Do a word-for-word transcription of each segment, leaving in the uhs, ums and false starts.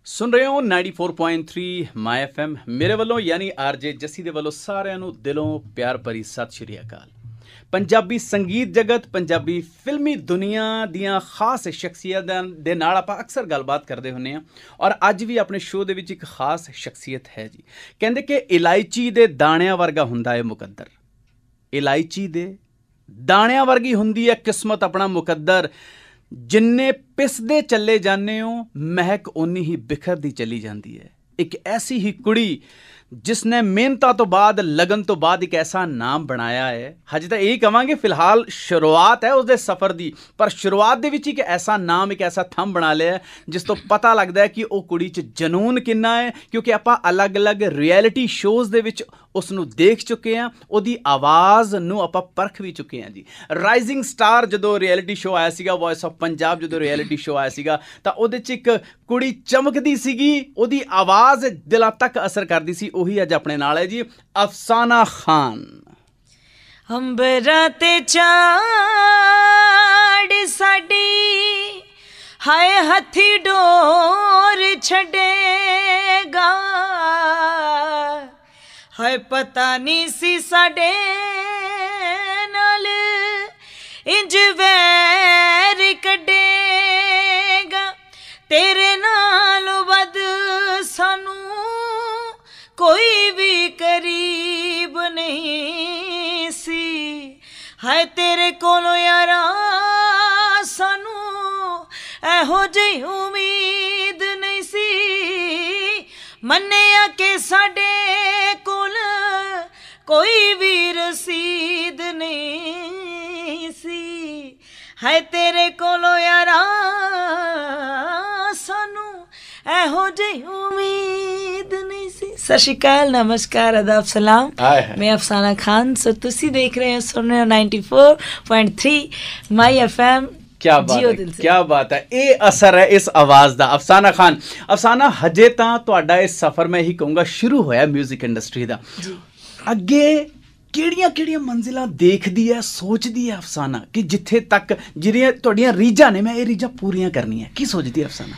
ਸੁਣ ਰਹੇ ਹੋ ninety four point three My F M. ਮੇਰੇ ਵੱਲੋਂ ਯਾਨੀ ਆਰਜੇ ਜੱਸੀ ਦੇ ਵੱਲੋਂ ਸਾਰਿਆਂ ਨੂੰ ਦਿਲੋਂ ਪਿਆਰ ਭਰੀ ਸਤਿ ਸ਼੍ਰੀ ਅਕਾਲ। ਪੰਜਾਬੀ ਸੰਗੀਤ ਜਗਤ, ਪੰਜਾਬੀ ਫਿਲਮੀ ਦੁਨੀਆ ਦੀਆਂ ਖਾਸ ਸ਼ਖਸੀਅਤਾਂ ਦੇ ਨਾਲ ਆਪਾਂ ਅਕਸਰ ਗੱਲਬਾਤ ਕਰਦੇ ਹੁੰਦੇ ਹਾਂ ਔਰ ਅੱਜ ਵੀ ਆਪਣੇ ਸ਼ੋਅ ਦੇ ਵਿੱਚ ਇੱਕ ਖਾਸ ਸ਼ਖਸੀਅਤ ਹੈ ਜੀ। ਕਹਿੰਦੇ ਕਿ ਇਲਾਇਚੀ ਦੇ ਦਾਣਿਆਂ ਵਰਗਾ ਹੁੰਦਾ ਹੈ ਮੁਕੱਦਰ, ਇਲਾਇਚੀ ਦੇ ਦਾਣਿਆਂ ਵਰਗੀ ਹੁੰਦੀ ਹੈ ਕਿਸਮਤ ਆਪਣਾ ਮੁਕੱਦਰ। ਜਿੰਨੇ ਪਿਸਦੇ ਚੱਲੇ ਜਾਂਦੇ ਹੋ ਮਹਿਕ ਓਨੀ ਹੀ ਬਿਖਰਦੀ ਚਲੀ ਜਾਂਦੀ ਹੈ। ਇੱਕ ਐਸੀ ਹੀ ਕੁੜੀ ਜਿਸਨੇ ਮਿਹਨਤਾਂ ਤੋਂ ਬਾਅਦ, ਲਗਨ ਤੋਂ ਬਾਅਦ ਇੱਕ ਐਸਾ ਨਾਮ ਬਣਾਇਆ ਹੈ। ਹਜੇ ਤਾਂ ਇਹੀ ਕਹਾਂਗੇ ਫਿਲਹਾਲ ਸ਼ੁਰੂਆਤ ਹੈ ਉਸਦੇ ਸਫ਼ਰ ਦੀ, ਪਰ ਸ਼ੁਰੂਆਤ ਦੇ ਵਿੱਚ ਇੱਕ ਐਸਾ ਨਾਮ, ਇੱਕ ਐਸਾ ਥੰਮ ਬਣਾ ਲਿਆ ਜਿਸ ਤੋਂ ਪਤਾ ਲੱਗਦਾ ਹੈ ਕਿ ਉਹ ਕੁੜੀ 'ਚ ਜਨੂਨ ਕਿੰਨਾ ਹੈ। ਕਿਉਂਕਿ ਆਪਾਂ ਅਲੱਗ-ਅਲੱਗ ਰਿਐਲਿਟੀ ਸ਼ੋਜ਼ ਦੇ ਵਿੱਚ ਉਸ ਨੂੰ ਦੇਖ ਚੁੱਕੇ ਹਾਂ, ਉਹਦੀ ਆਵਾਜ਼ ਨੂੰ ਆਪਾਂ ਪਰਖ ਵੀ ਚੁੱਕੇ ਹਾਂ ਜੀ। ਰਾਈਜ਼ਿੰਗ ਸਟਾਰ ਜਦੋਂ ਰਿਐਲਿਟੀ ਸ਼ੋਅ ਆਇਆ ਸੀਗਾ, ਵੌਇਸ ਆਫ ਪੰਜਾਬ ਜਦੋਂ ਰਿਐਲਿਟੀ ਸ਼ੋਅ ਆਇਆ ਸੀਗਾ, ਤਾਂ ਉਹਦੇ 'ਚ ਇੱਕ ਕੁੜੀ ਚਮਕਦੀ ਸੀਗੀ, ਉਹਦੀ ਆਵਾਜ਼ ਦਿਲਾਂ ਤੱਕ ਅਸਰ ਕਰਦੀ ਸੀ। ਉਹੀ ਅੱਜ ਆਪਣੇ ਨਾਲ ਹੈ ਜੀ, ਅਫਸਾਨਾ ਖਾਨ। ਅੰਬਰਾਂ ਤੇ ਚਾੜ ਸਾਡੀ ਹਾਏ ਹੱਥੀ ਡੋਰ ਛੱਡੇਗਾ, ਹਾਏ ਪਤਾ ਨਹੀਂ ਸੀ ਸਾਡੇ ਨਾਲ ਇੰਜ ਵੈਰ ਕੱਢੇਗਾ, ਤੇਰੇ ਨਾਲੋਂ ਵੱਧ ਸਾਨੂੰ ਕੋਈ ਵੀ ਕਰੀਬ ਨਹੀਂ ਸੀ, ਹਾਏ ਤੇਰੇ ਕੋਲੋਂ ਯਾਰਾ ਸਾਨੂੰ ਇਹੋ ਜਿਹੀ ਉਮੀਦ ਨਹੀਂ ਸੀ, ਮੰਨਿਆ ਕਿ ਸਾਡੇ ਕੋਲ ਕੋਈ ਵੀ ਰਸੀਦ ਨਹੀਂ ਸੀ, ਹਾਏ ਤੇਰੇ ਕੋਲੋਂ ਯਾਰਾ ਸਾਨੂੰ ਇਹੋ ਜਿਹੀ ਉਮੀਦ ਨਹੀਂ ਸੀ। ਸਤਿ ਸ਼੍ਰੀ ਅਕਾਲ, ਨਮਸਕਾਰ, ਆਦਾਬ, ਸਲਾਮ। ਮੈਂ ਅਫਸਾਨਾ ਖਾਨ। ਸੋ ਤੁਸੀਂ ਦੇਖ ਰਹੇ ਹੋ, ਸੁਣ ਰਹੇ ਹੋ ninety four point three My F M. ਕਿਆ ਬਾਤ ਹੈ, ਕਿਆ ਬਾਤ ਹੈ। ਇਹ ਅਸਰ ਹੈ ਇਸ ਆਵਾਜ਼ ਦਾ। ਅਫਸਾਨਾ ਖਾਨ, ਅਫਸਾਨਾ ਹਜੇ ਤਾਂ ਤੁਹਾਡਾ ਇਹ ਸਫ਼ਰ ਮੈਂ ਇਹੀ ਕਹੂੰਗਾ ਸ਼ੁਰੂ ਹੋਇਆ ਮਿਊਜ਼ਿਕ ਇੰਡਸਟਰੀ ਦਾ। ਅੱਗੇ ਕਿਹੜੀਆਂ ਕਿਹੜੀਆਂ ਮੰਜ਼ਿਲਾਂ ਦੇਖਦੀ ਹੈ, ਸੋਚਦੀ ਹੈ ਅਫਸਾਨਾ ਕਿ ਜਿੱਥੇ ਤੱਕ ਜਿਹੜੀਆਂ ਤੁਹਾਡੀਆਂ ਰੀਝਾਂ ਨੇ ਮੈਂ ਇਹ ਰੀਝਾਂ ਪੂਰੀਆਂ ਕਰਨੀਆਂ, ਕੀ ਸੋਚਦੀ ਹੈ ਅਫਸਾਨਾ?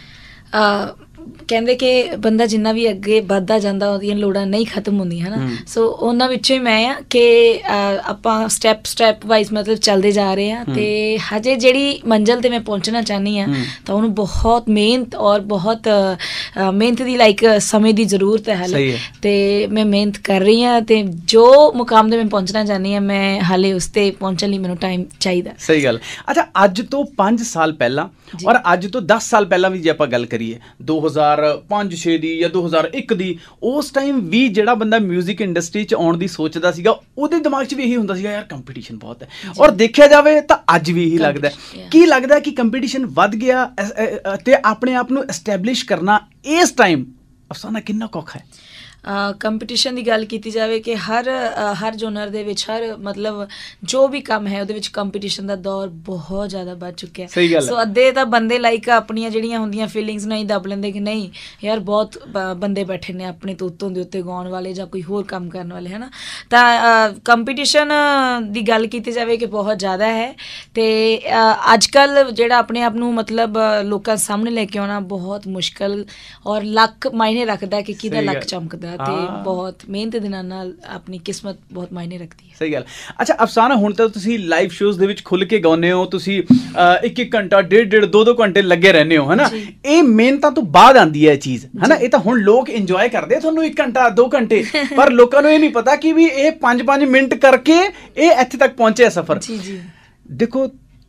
ਕਹਿੰਦੇ ਕਿ ਬੰਦਾ ਜਿੰਨਾ ਵੀ ਅੱਗੇ ਵੱਧਦਾ ਜਾਂਦਾ ਉਹਦੀਆਂ ਲੋੜਾਂ ਨਹੀਂ ਖਤਮ ਹੁੰਦੀਆਂ, ਹੈ ਨਾ। ਸੋ ਉਹਨਾਂ ਵਿੱਚੋਂ ਹੀ ਮੈਂ ਆ ਕਿ ਆਪਾਂ ਸਟੈਪ ਸਟੈਪ ਵਾਈਜ਼ ਮਤਲਬ ਚੱਲਦੇ ਜਾ ਰਹੇ ਹਾਂ ਅਤੇ ਹਜੇ ਜਿਹੜੀ ਮੰਜ਼ਿਲ 'ਤੇ ਮੈਂ ਪਹੁੰਚਣਾ ਚਾਹੁੰਦੀ ਹਾਂ ਤਾਂ ਉਹਨੂੰ ਬਹੁਤ ਮਿਹਨਤ ਔਰ ਬਹੁਤ ਮਿਹਨਤ ਦੀ ਲਾਈਕ ਸਮੇਂ ਦੀ ਜ਼ਰੂਰਤ ਹੈ ਹਾਲੇ, ਅਤੇ ਮੈਂ ਮਿਹਨਤ ਕਰ ਰਹੀ ਹਾਂ ਅਤੇ ਜੋ ਮੁਕਾਮ 'ਤੇ ਮੈਂ ਪਹੁੰਚਣਾ ਚਾਹੁੰਦੀ ਹਾਂ ਮੈਂ ਹਾਲੇ ਉਸ 'ਤੇ ਪਹੁੰਚਣ ਲਈ ਮੈਨੂੰ ਟਾਈਮ ਚਾਹੀਦਾ। ਸਹੀ ਗੱਲ। ਅੱਛਾ, ਅੱਜ ਤੋਂ ਪੰਜ ਸਾਲ ਪਹਿਲਾਂ ਔਰ ਅੱਜ ਤੋਂ ਦਸ ਸਾਲ ਪਹਿਲਾਂ ਵੀ ਜੇ ਆਪਾਂ ਗੱਲ ਕਰੀਏ ਦੋ ਹਜ਼ਾਰ ਪੰਜ ਛੇ ਦੀ ਜਾਂ ਦੋ ਹਜ਼ਾਰ ਇੱਕ ਦੀ, ਉਸ ਟਾਈਮ ਵੀ ਜਿਹੜਾ ਬੰਦਾ ਮਿਊਜ਼ਿਕ ਇੰਡਸਟਰੀ 'ਚ ਆਉਣ ਦੀ ਸੋਚਦਾ ਸੀਗਾ ਉਹਦੇ ਦਿਮਾਗ 'ਚ ਵੀ ਇਹੀ ਹੁੰਦਾ ਸੀਗਾ, ਯਾਰ ਕੰਪੀਟੀਸ਼ਨ ਬਹੁਤ ਹੈ। ਔਰ ਦੇਖਿਆ ਜਾਵੇ ਤਾਂ ਅੱਜ ਵੀ ਇਹੀ ਲੱਗਦਾ। ਕੀ ਲੱਗਦਾ ਕਿ ਕੰਪੀਟੀਸ਼ਨ ਵੱਧ ਗਿਆ ਅਤੇ ਆਪਣੇ ਆਪ ਨੂੰ ਐਸਟੈਬਲਿਸ਼ ਕਰਨਾ ਇਸ ਟਾਈਮ ਅਫਸਾਨਾ ਕਿੰਨਾ ਔਖਾ ਹੈ? ਕੰਪੀਟੀਸ਼ਨ ਦੀ ਗੱਲ ਕੀਤੀ ਜਾਵੇ ਕਿ ਹਰ ਹਰ ਜੋਨਰ ਦੇ ਵਿੱਚ, ਹਰ ਮਤਲਬ ਜੋ ਵੀ ਕੰਮ ਹੈ ਉਹਦੇ ਵਿੱਚ ਕੰਪੀਟੀਸ਼ਨ ਦਾ ਦੌਰ ਬਹੁਤ ਜ਼ਿਆਦਾ ਵੱਧ ਚੁੱਕਿਆ। ਸੋ ਅੱਧੇ ਤਾਂ ਬੰਦੇ ਲਾਈਕ ਆਪਣੀਆਂ ਜਿਹੜੀਆਂ ਹੁੰਦੀਆਂ ਫੀਲਿੰਗਸ ਨਹੀਂ ਦੱਬ ਲੈਂਦੇ ਕਿ ਨਹੀਂ ਯਾਰ ਬਹੁਤ ਬੰਦੇ ਬੈਠੇ ਨੇ ਆਪਣੇ ਤੋਂ ਉੱਤੋਂ ਦੇ ਉੱਤੇ ਗਾਉਣ ਵਾਲੇ ਜਾਂ ਕੋਈ ਹੋਰ ਕੰਮ ਕਰਨ ਵਾਲੇ, ਹੈ ਨਾ। ਤਾਂ ਕੰਪੀਟੀਸ਼ਨ ਦੀ ਗੱਲ ਕੀਤੀ ਜਾਵੇ ਕਿ ਬਹੁਤ ਜ਼ਿਆਦਾ ਹੈ ਅਤੇ ਅੱਜ ਕੱਲ੍ਹ ਜਿਹੜਾ ਆਪਣੇ ਆਪ ਨੂੰ ਮਤਲਬ ਲੋਕਾਂ ਸਾਹਮਣੇ ਲੈ ਕੇ ਆਉਣਾ ਬਹੁਤ ਮੁਸ਼ਕਿਲ ਔਰ ਲੱਕ ਮਾਇਨੇ ਰੱਖਦਾ ਕਿ ਕਿਹਦਾ ਲੱਕ ਚਮਕਦਾ ਤੇ ਬਹੁਤ ਮਿਹਨਤ ਦੇ ਨਾਲ ਨਾਲ ਆਪਣੀ ਕਿਸਮਤ ਬਹੁਤ ਮਾਇਨੇ ਰੱਖਦੀ ਹੈ। ਸਹੀ ਗੱਲ। ਅੱਛਾ ਅਫਸਾਨਾ, ਹੁਣ ਤਾਂ ਤੁਸੀਂ ਲਾਈਵ ਸ਼ੋਜ਼ ਦੇ ਵਿੱਚ ਖੁੱਲ੍ਹ ਕੇ ਗਾਉਂਦੇ ਹੋ, ਤੁਸੀਂ ਇੱਕ ਇੱਕ ਘੰਟਾ ਡੇਢ ਡੇਢ ਦੋ ਦੋ ਘੰਟੇ ਲੱਗੇ ਰਹਿੰਦੇ ਹੋ, ਹੈ ਨਾ। ਇਹ ਮਿਹਨਤਾਂ ਤੋਂ ਬਾਅਦ ਆਉਂਦੀ ਹੈ ਇਹ ਚੀਜ਼, ਹੈ ਨਾ। ਇਹ ਤਾਂ ਹੁਣ ਲੋਕ ਇੰਜੋਏ ਕਰਦੇ ਆ ਤੁਹਾਨੂੰ ਇੱਕ ਘੰਟਾ ਦੋ ਘੰਟੇ, ਪਰ ਲੋਕਾਂ ਨੂੰ ਇਹ ਨਹੀਂ ਪਤਾ ਕਿ ਵੀ ਇਹ ਪੰਜ ਪੰਜ ਮਿੰਟ ਕਰਕੇ ਇਹ ਇੱਥੇ ਤੱਕ ਪਹੁੰਚਿਆ ਸਫ਼ਰ। ਜੀ ਜੀ। ਦੇਖੋ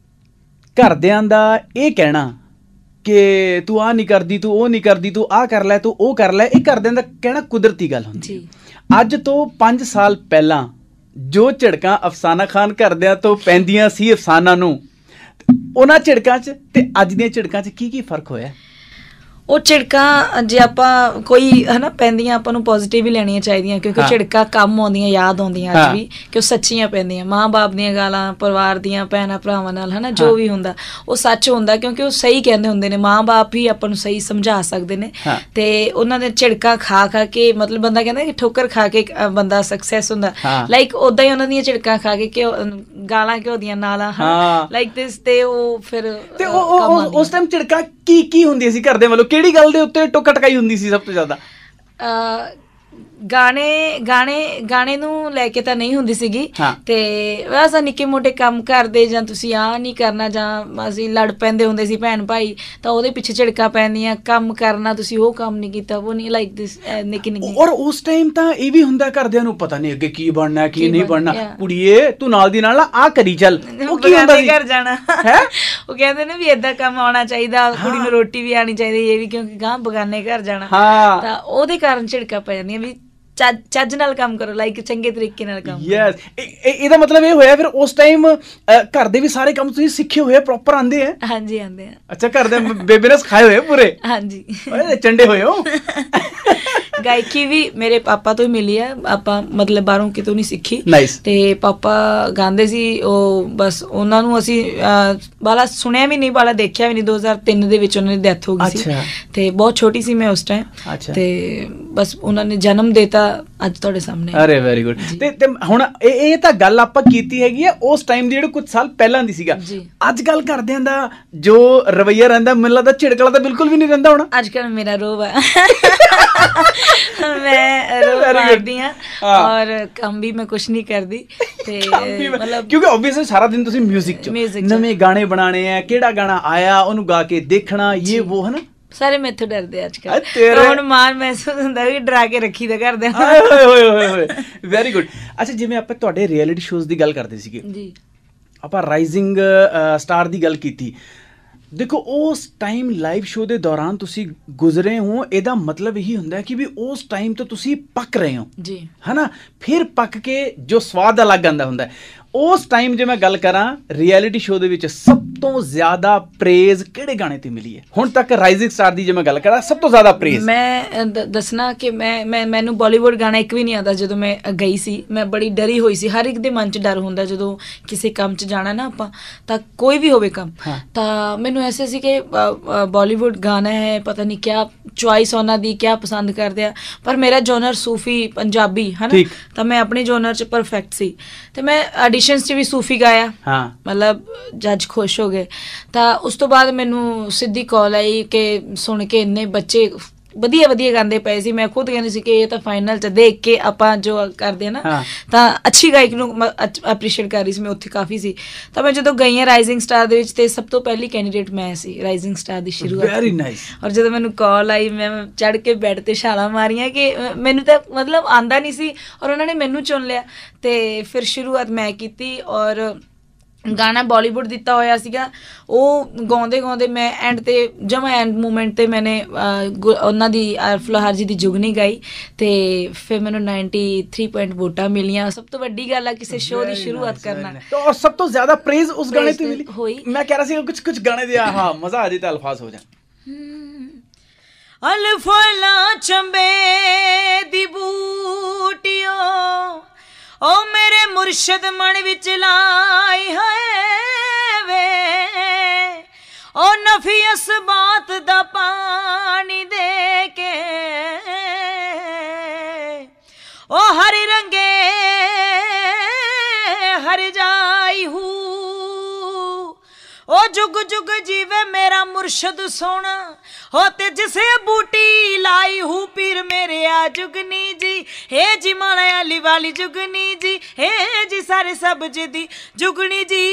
ਘਰਦਿਆਂ ਦਾ ਇਹ ਕਹਿਣਾ ਕਿ ਤੂੰ ਆਹ ਨਹੀਂ ਕਰਦੀ, ਤੂੰ ਉਹ ਨਹੀਂ ਕਰਦੀ, ਤੂੰ ਆਹ ਕਰ ਲੈ, ਤੂੰ ਉਹ ਕਰ ਲੈ, ਇਹ ਘਰਦਿਆਂ ਦਾ ਕਹਿਣਾ ਕੁਦਰਤੀ ਗੱਲ ਹੁੰਦੀ। ਅੱਜ ਤੋਂ ਪੰਜ ਸਾਲ ਪਹਿਲਾਂ ਜੋ ਝਿੜਕਾਂ ਅਫਸਾਨਾ ਖਾਨ ਘਰਦਿਆਂ ਤੋਂ ਪੈਂਦੀਆਂ ਸੀ ਅਫਸਾਨਾ ਨੂੰ, ਉਹਨਾਂ ਝਿੜਕਾਂ 'ਚ ਤੇ ਅੱਜ ਦੀਆਂ ਝਿੜਕਾਂ 'ਚ ਕੀ ਕੀ ਫਰਕ ਹੋਇਆ? ਉਹ ਝਿੜਕਾਂ ਜੇ ਆਪਾਂ ਕੋਈ ਹੈ ਨਾ ਪੈਂਦੀਆਂ ਆਪਾਂ ਨੂੰ ਪੋਜ਼ੀਟਿਵ ਹੀ ਲੈਣੀਆਂ ਚਾਹੀਦੀਆਂ, ਕਿਉਂਕਿ ਝਿੜਕਾਂ ਕੰਮ ਆਉਂਦੀਆਂ, ਯਾਦ ਆਉਂਦੀਆਂ ਅੱਜ ਵੀ ਕਿ ਉਹ ਸੱਚੀਆਂ ਪੈਂਦੀਆਂ। ਮਾਂ ਬਾਪ ਦੀਆਂ ਗਾਲਾਂ, ਪਰਿਵਾਰ ਦੀਆਂ ਭੈਣਾਂ ਭਰਾਵਾਂ ਨਾਲ, ਹੈ ਨਾ, ਜੋ ਵੀ ਹੁੰਦਾ ਉਹ ਸੱਚ ਹੁੰਦਾ ਕਿਉਂਕਿ ਉਹ ਸਹੀ ਕਹਿੰਦੇ ਹੁੰਦੇ ਨੇ। ਮਾਂ ਬਾਪ ਹੀ ਆਪਾਂ ਨੂੰ ਸਹੀ ਸਮਝਾ ਸਕਦੇ ਨੇ ਅਤੇ ਉਹਨਾਂ ਦੇ ਝਿੜਕਾਂ ਖਾ ਖਾ ਕੇ ਮਤਲਬ ਬੰਦਾ ਕਹਿੰਦਾ ਕਿ ਠੋਕਰ ਖਾ ਕੇ ਬੰਦਾ ਸਕਸੈਸ ਹੁੰਦਾ, ਲਾਈਕ ਉੱਦਾਂ ਹੀ ਉਹਨਾਂ ਦੀਆਂ ਝਿੜਕਾਂ ਖਾ ਕੇ ਘਿਓ ਗਾਲਾਂ ਘਿਓ ਦੀਆਂ ਨਾਲਾਂ ਲਾਈਕ ਦਿਸ, ਅਤੇ ਉਹ ਫਿਰ ਉਸ ਟਾਈਮ ਝਿੜਕਾਂ ਕੀ ਕੀ ਹੁੰਦੀਆਂ ਸੀ ਘਰ ਦੇ ਵੱਲੋਂ? ਕਿਹੜੀ ਗੱਲ ਦੇ ਉੱਤੇ ਟੋਕਾ ਟਕਾਈ ਹੁੰਦੀ ਸੀ ਸਭ ਤੋਂ ਜ਼ਿਆਦਾ? ਗਾਣੇ ਗਾਣੇ ਗਾਣੇ ਨੂੰ ਲੈ ਕੇ ਤਾਂ ਨਹੀਂ ਹੁੰਦੀ ਸੀਗੀ, ਤੇ ਬਸ ਨਿੱਕੇ ਮੋਟੇ ਕੰਮ ਕਰਦੇ, ਜਾਂ ਤੁਸੀਂ ਆਹ ਨਹੀਂ ਕਰਨਾ, ਜਾਂ ਅਸੀਂ ਲੜ ਪੈਂਦੇ ਹੁੰਦੇ ਸੀ ਭੈਣ ਭਾਈ, ਤਾਂ ਉਹਦੇ ਪਿੱਛੇ ਝਿੜਕਾਂ ਪੈਂਦੀਆਂ, ਕੰਮ ਕਰਨਾ ਤੁਸੀਂ ਉਹ ਕੰਮ ਨਹੀਂ ਕੀਤਾ, ਉਹ ਨਹੀਂ, ਲਾਈਕ ਦਿਸ ਨਿੱਕੀ ਨਿੱਕੀ। ਔਰ ਉਸ ਟਾਈਮ ਤਾਂ ਇਹ ਵੀ ਹੁੰਦਾ ਘਰਦਿਆਂ ਨੂੰ ਪਤਾ ਨਹੀਂ ਅੱਗੇ ਕੀ ਬਣਨਾ ਕੀ ਨਹੀਂ ਬਣਨਾ, ਕੁੜੀਏ ਤੂੰ ਨਾਲ ਦੀ ਨਾਲ ਆਹ ਕਰੀ ਚੱਲ, ਉਹ ਕੀ ਹੁੰਦਾ ਸੀ ਘਰ ਜਾਣਾ ਹੈ। ਉਹ ਕਹਿੰਦੇ ਨੇ ਵੀ ਏਦਾਂ ਕੰਮ ਆਉਣਾ ਚਾਹੀਦਾ, ਕੁੜੀ ਨੂੰ ਰੋਟੀ ਵੀ ਆਉਣੀ ਚਾਹੀਦੀ, ਇਹ ਵੀ ਕਿਉਂਕਿ ਗਾਂ ਬਗਾਨੇ ਘਰ ਜਾਣਾ, ਤਾਂ ਉਹਦੇ ਕਾਰਨ ਝਿੜਕਾਂ ਪੈ ਜਾਂਦੀਆਂ ਵੀ ਚੱਜ ਨਾਲ ਕੰਮ ਕਰੋ, ਲਾਈਕ ਚੰਗੇ ਤਰੀਕੇ ਨਾਲ ਕੰਮ। ਯੈਸ, ਇਹਦਾ ਮਤਲਬ ਇਹ ਹੋਇਆ ਫਿਰ ਉਸ ਟਾਈਮ ਘਰ ਦੇ ਵੀ ਸਾਰੇ ਕੰਮ ਤੁਸੀਂ ਸਿੱਖੇ ਹੋਏ, ਪ੍ਰੋਪਰ ਆਂਦੇ ਆ? ਹਾਂਜੀ ਆਂਦੇ ਆ। ਅੱਛਾ, ਘਰ ਦੇ ਬੇਬੇ ਨੇ ਸਿਖਾਏ ਹੋਏ ਪੂਰੇ? ਹਾਂਜੀ, ਚੰਡੇ ਹੋਏ ਹੋ। ਗਾਇਕੀ ਵੀ ਮੇਰੇ ਪਾਪਾ ਤੋਂ ਹੀ ਮਿਲੀ ਆ, ਆਪਾਂ ਮਤਲਬ ਬਾਹਰੋਂ ਕਿਤੋਂ ਨਹੀਂ ਸਿੱਖੀ। ਤੇ ਪਾਪਾ ਗਾਉਂਦੇ ਸੀ, ਉਹ ਬਸ ਉਹਨਾਂ ਨੂੰ ਅਸੀਂ ਬਾਲਾ ਸੁਣਿਆ ਵੀ ਨਹੀਂ, ਬਾਲਾ ਦੇਖਿਆ ਵੀ ਨਹੀਂ। ਦੋ ਹਜ਼ਾਰ ਤਿੰਨ ਦੇ ਵਿੱਚ ਉਹਨਾਂ ਦੀ ਡੈਥ ਹੋ ਗਈ ਸੀ, ਤੇ ਬਹੁਤ ਛੋਟੀ ਸੀ ਮੈਂ ਉਸ ਟਾਈਮ, ਤੇ ਬਸ ਉਹਨਾਂ ਨੇ ਜਨਮ ਦੇਤਾ ਅੱਜ ਤੁਹਾਡੇ ਸਾਹਮਣੇ। ਅਰੇ ਵੈਰੀ ਗੁੱਡ। ਤੇ ਤੇ ਹੁਣ ਇਹ ਇਹ ਤਾਂ ਗੱਲ ਆਪਾਂ ਕੀਤੀ ਹੈਗੀ ਆ ਉਸ ਟਾਈਮ ਦੀ, ਜਿਹੜੇ ਕੁਝ ਸਾਲ ਪਹਿਲਾਂ ਦੀ ਸੀਗਾ। ਅੱਜ ਕੱਲ ਘਰਦਿਆਂ ਦਾ ਜੋ ਰਵੱਈਆ ਰਹਿੰਦਾ, ਮੈਨੂੰ ਲੱਗਦਾ ਝਿੜਕਲਾ ਤਾਂ ਬਿਲਕੁਲ ਵੀ ਨਹੀਂ ਰਹਿੰਦਾ ਹੋਣਾ। ਅੱਜ ਕੱਲ ਮੇਰਾ ਰੋਬ ਹੈ, ਮੈਂ ਰੋਬ ਮਾਰਦੀ ਹਾਂ, ਔਰ ਕੰਮ ਵੀ ਮੈਂ ਕੁਛ ਨਹੀਂ ਕਰਦੀ, ਤੇ ਮਤਲਬ ਕਿਉਂਕਿ ਆਬਵੀਅਸਲੀ ਸਾਰਾ ਦਿਨ ਤੁਸੀਂ ਮਿਊਜ਼ਿਕ 'ਚ ਨਵੇਂ ਗਾਣੇ ਬਣਾਉਣੇ ਆ, ਕਿਹੜਾ ਗਾਣਾ ਆਇਆ ਉਹਨੂੰ ਗਾ ਕੇ ਦੇਖਣਾ, ਇਹ ਉਹ ਹੈ ਨਾ। ਸਾਰੇ ਮੈਥੋਂ ਡਰਦੇ ਅੱਜ ਕੱਲ, ਹੁਣ ਮਾਣ ਮਹਿਸੂਸ ਹੁੰਦਾ ਵੀ ਡਰਾ ਕੇ ਰੱਖੀ ਦਾ ਕਰਦੇ। Very good. ਅੱਛਾ, ਜਿਵੇਂ ਆਪਾਂ ਤੁਹਾਡੇ ਰਿਐਲਿਟੀ ਸ਼ੋਜ਼ ਦੀ ਗੱਲ ਕਰਦੇ ਸੀਗੇ ਜੀ, ਆਪਾਂ ਰਾਈਜ਼ਿੰਗ ਸਟਾਰ ਦੀ ਗੱਲ ਕੀਤੀ। ਦੇਖੋ, ਉਸ ਟਾਈਮ ਲਾਈਵ ਸ਼ੋਅ ਦੇ ਦੌਰਾਨ ਤੁਸੀਂ ਗੁਜ਼ਰੇ ਹੋ, ਇਹਦਾ ਮਤਲਬ ਇਹੀ ਹੁੰਦਾ ਕਿ ਵੀ ਉਸ ਟਾਈਮ ਤੋਂ ਤੁਸੀਂ ਪੱਕ ਰਹੇ ਹੋ ਜੀ, ਹੈ ਨਾ। ਫਿਰ ਪੱਕ ਕੇ ਜੋ ਸਵਾਦ ਅਲੱਗ ਆਉਂਦਾ ਹੁੰਦਾ। ਉਸ ਟਾਈਮ ਜੇ ਮੈਂ ਗੱਲ ਕਰਾਂ ਰਿਐਲਿਟੀ ਸ਼ੋਅ ਦੇ ਵਿੱਚ ਸਭ ਤੋਂ ਜ਼ਿਆਦਾ ਪ੍ਰੇਜ਼ ਕਿਹੜੇ ਗਾਣੇ ਤੇ ਮਿਲੀ ਹੈ ਹੁਣ ਤੱਕ? ਰਾਈਜ਼ਿੰਗ ਸਟਾਰ ਦੀ ਜੇ ਮੈਂ ਗੱਲ ਕਰਾਂ, ਸਭ ਤੋਂ ਜ਼ਿਆਦਾ ਪ੍ਰੇਜ਼ ਮੈਂ ਦੱਸਣਾ ਕਿ ਮੈਂ ਮੈਂ ਮੈਨੂੰ ਬਾਲੀਵੁੱਡ ਗਾਣਾ ਇੱਕ ਵੀ ਨਹੀਂ ਆਉਂਦਾ। ਜਦੋਂ ਮੈਂ ਗਈ ਸੀ, ਮੈਂ ਬੜੀ ਡਰੀ ਹੋਈ ਸੀ। ਹਰ ਇੱਕ ਦੇ ਮਨ 'ਚ ਡਰ ਹੁੰਦਾ ਜਦੋਂ ਕਿਸੇ ਕੰਮ 'ਚ ਜਾਣਾ ਨਾ ਆਪਾਂ, ਤਾਂ ਕੋਈ ਵੀ ਹੋਵੇ ਕੰਮ, ਤਾਂ ਮੈਨੂੰ ਐਸੇ ਸੀ ਕਿ ਬਾਲੀਵੁੱਡ ਗਾਣਾ ਹੈ, ਪਤਾ ਨਹੀਂ ਕਿਆ ਚੁਆਇਸ ਉਹਨਾਂ ਦੀ, ਕਿਆ ਪਸੰਦ ਕਰਦੇ ਆ, ਪਰ ਮੇਰਾ ਜੋਨਰ ਸੂਫੀ ਪੰਜਾਬੀ ਹੈ ਨਾ, ਤਾਂ ਮੈਂ ਆਪਣੇ ਜੋਨਰ 'ਚ ਪਰਫੈਕਟ ਸੀ, ਤੇ ਮੈਂ ਆਡੀਸ਼ਨਸ 'ਚ ਵੀ ਸੂਫੀ ਗਾਇਆ, ਮਤਲਬ ਜੱਜ ਖੁਸ਼ ਹੋ ਗਏ। ਤਾਂ ਉਸ ਤੋਂ ਬਾਅਦ ਮੈਨੂੰ ਸਿੱਧੀ ਕਾਲ ਆਈ ਕਿ ਸੁਣ ਕੇ ਇੰਨੇ ਬੱਚੇ ਵਧੀਆ ਵਧੀਆ ਗਾਉਂਦੇ ਪਏ ਸੀ, ਮੈਂ ਖੁਦ ਕਹਿੰਦੀ ਸੀ ਕਿ ਇਹ ਤਾਂ ਫਾਈਨਲ 'ਚ ਦੇਖ ਕੇ ਆਪਾਂ ਜੋ ਕਰਦੇ ਆ ਨਾ, ਤਾਂ ਅੱਛੀ ਗਾਇਕ ਨੂੰ ਐਪਰੀਸ਼ੀਏਟ ਕਰ ਰਹੀ ਸੀ ਮੈਂ, ਉੱਥੇ ਕਾਫੀ ਸੀ। ਤਾਂ ਮੈਂ ਜਦੋਂ ਗਈ ਹਾਂ ਰਾਈਜ਼ਿੰਗ ਸਟਾਰ ਦੇ ਵਿੱਚ, ਤੇ ਸਭ ਤੋਂ ਪਹਿਲੀ ਕੈਂਡੀਡੇਟ ਮੈਂ ਸੀ ਰਾਈਜ਼ਿੰਗ ਸਟਾਰ ਦੀ ਸ਼ੁਰੂਆਤ। Very nice. ਔਰ ਜਦੋਂ ਮੈਨੂੰ ਕਾਲ ਆਈ, ਮੈਂ ਚੜ੍ਹ ਕੇ ਬੈੱਡ ਤੇ ਛਾਲਾਂ ਮਾਰੀਆਂ ਕਿ ਮੈਨੂੰ ਤਾਂ ਮਤਲਬ ਆਉਂਦਾ ਨਹੀਂ ਸੀ, ਔਰ ਉਹਨਾਂ ਨੇ ਮੈਨੂੰ ਚੁਣ ਲਿਆ, ਤੇ ਫਿਰ ਸ਼ੁਰੂਆਤ ਮੈਂ ਕੀਤੀ। ਔਰ ਗਾਣਾ ਬਾਲੀਵੁੱਡ ਦਿੱਤਾ ਹੋਇਆ ਸੀਗਾ, ਉਹ ਗਾਉਂਦੇ ਗਾਉਂਦੇ ਮੈਂ ਐਂਡ ਤੇ ਜਮਾ ਐਂਡ ਮੂਮੈਂਟ ਤੇ ਮੈਨੇ ਉਹਨਾਂ ਦੀ ਫਲੋਹਾਰ ਜੀ ਦੀ ਜੁਗਨੀ ਗਾਈ, ਤੇ ਫਿਰ ਮੈਨੂੰ ਨਾਈਨਟੀ ਥ੍ਰੀ ਪੁਆਇੰਟ ਵੋਟਾਂ ਮਿਲੀਆਂ। ਸਭ ਤੋਂ ਵੱਡੀ ਗੱਲ ਆ ਕਿਸੇ ਸ਼ੋਅ ਦੀ ਸ਼ੁਰੂਆਤ ਕਰਨਾ, ਔਰ ਸਭ ਤੋਂ ਜ਼ਿਆਦਾ ਪ੍ਰੇਜ਼ ਉਸ ਗਾਣੇ ਤੇ ਮਿਲੀ ਹੋਈ। ਮੈਂ ਕਹਿ ਰਿਹਾ ਸੀ ਕੁਝ ਕੁਝ ਗਾਣੇ ਦੇ ਹਾਂ ਮਜ਼ਾ ਆ ਜੇ ਤਾਂ ਅਲਫਾਜ਼ ਹੋ ਜਾਣ। ਅਲਫਲਾ ਚੰਬੇ ਦੀ ਬੂਟਿਓ ਓ ਮੇਰੇ ਮੁਰਸ਼ਦ ਮਨ ਵਿੱਚ ਲਾਈ ਹੈ ਵੇ, ਓ ਨਫੀ ਅਸਬਾਤ ਦਾ ਪਾਣੀ ਦੇ ਕੇ, ਓ ਹਰ ਰੰਗੇ ਹਰ ਜਾਈ ਹੂ, ਓ ਜੁਗ ਜੁਗ ਜੀਵੇ ਮੇਰਾ ਮੁਰਸ਼ਦ ਸੋਹਣਾ, ਹੋ ਤੇ ਜਿਸੇ ਬੂਟੀ लाई हूँ पीर मेरे आ जुगनी जी, हे जी माला अली वाली जुगनी जी, हे जी सारे सब जी जुगनी जी।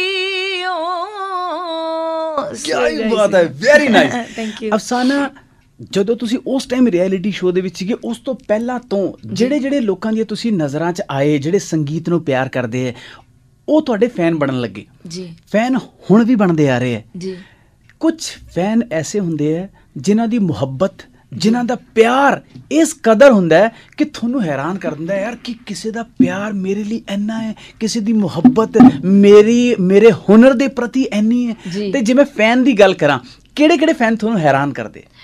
क्या ही बात है, वेरी नाइस। Thank you. अफसाना, ਜਦੋਂ ਤੁਸੀਂ ਉਸ ਟਾਈਮ ਰਿਐਲਿਟੀ ਸ਼ੋਅ ਦੇ ਵਿੱਚ ਸੀਗੇ, ਉਸ ਤੋਂ ਪਹਿਲਾਂ ਤੋਂ ਜਿਹੜੇ ਜਿਹੜੇ ਲੋਕਾਂ ਦੀਆਂ ਤੁਸੀਂ ਨਜ਼ਰਾਂ 'ਚ ਆਏ, ਜਿਹੜੇ ਸੰਗੀਤ ਨੂੰ ਪਿਆਰ ਕਰਦੇ ਹੈ, ਉਹ ਤੁਹਾਡੇ ਫੈਨ ਬਣਨ ਲੱਗੇ ਜੀ। ਫੈਨ ਹੁਣ ਵੀ ਬਣਦੇ ਆ ਰਹੇ ਹੈ ਜੀ। ਕੁਝ ਫੈਨ ਐਸੇ ਹੁੰਦੇ ਹੈ ਜਿਨ੍ਹਾਂ ਦੀ ਮੁਹੱਬਤ, ਜਿਨ੍ਹਾਂ ਦਾ ਪਿਆਰ ਇਸ ਕਦਰ ਹੁੰਦਾ ਹੈ ਕਿ ਤੁਹਾਨੂੰ ਹੈਰਾਨ ਕਰ ਦਿੰਦਾ ਯਾਰ ਕਿ ਕਿਸੇ ਦਾ ਪਿਆਰ ਮੇਰੇ ਲਈ ਇੰਨਾ ਹੈ, ਕਿਸੇ ਦੀ ਮੁਹੱਬਤ ਮੇਰੀ ਮੇਰੇ ਹੁਨਰ ਦੇ ਪ੍ਰਤੀ ਇੰਨੀ ਹੈ। ਤੇ ਜੇ ਮੈਂ ਫੈਨ ਦੀ ਗੱਲ ਕਰਾਂ, ਕਿਹੜੇ ਕਿਹੜੇ ਫੈਨ ਤੁਹਾਨੂੰ ਹੈਰਾਨ ਕਰਦੇ?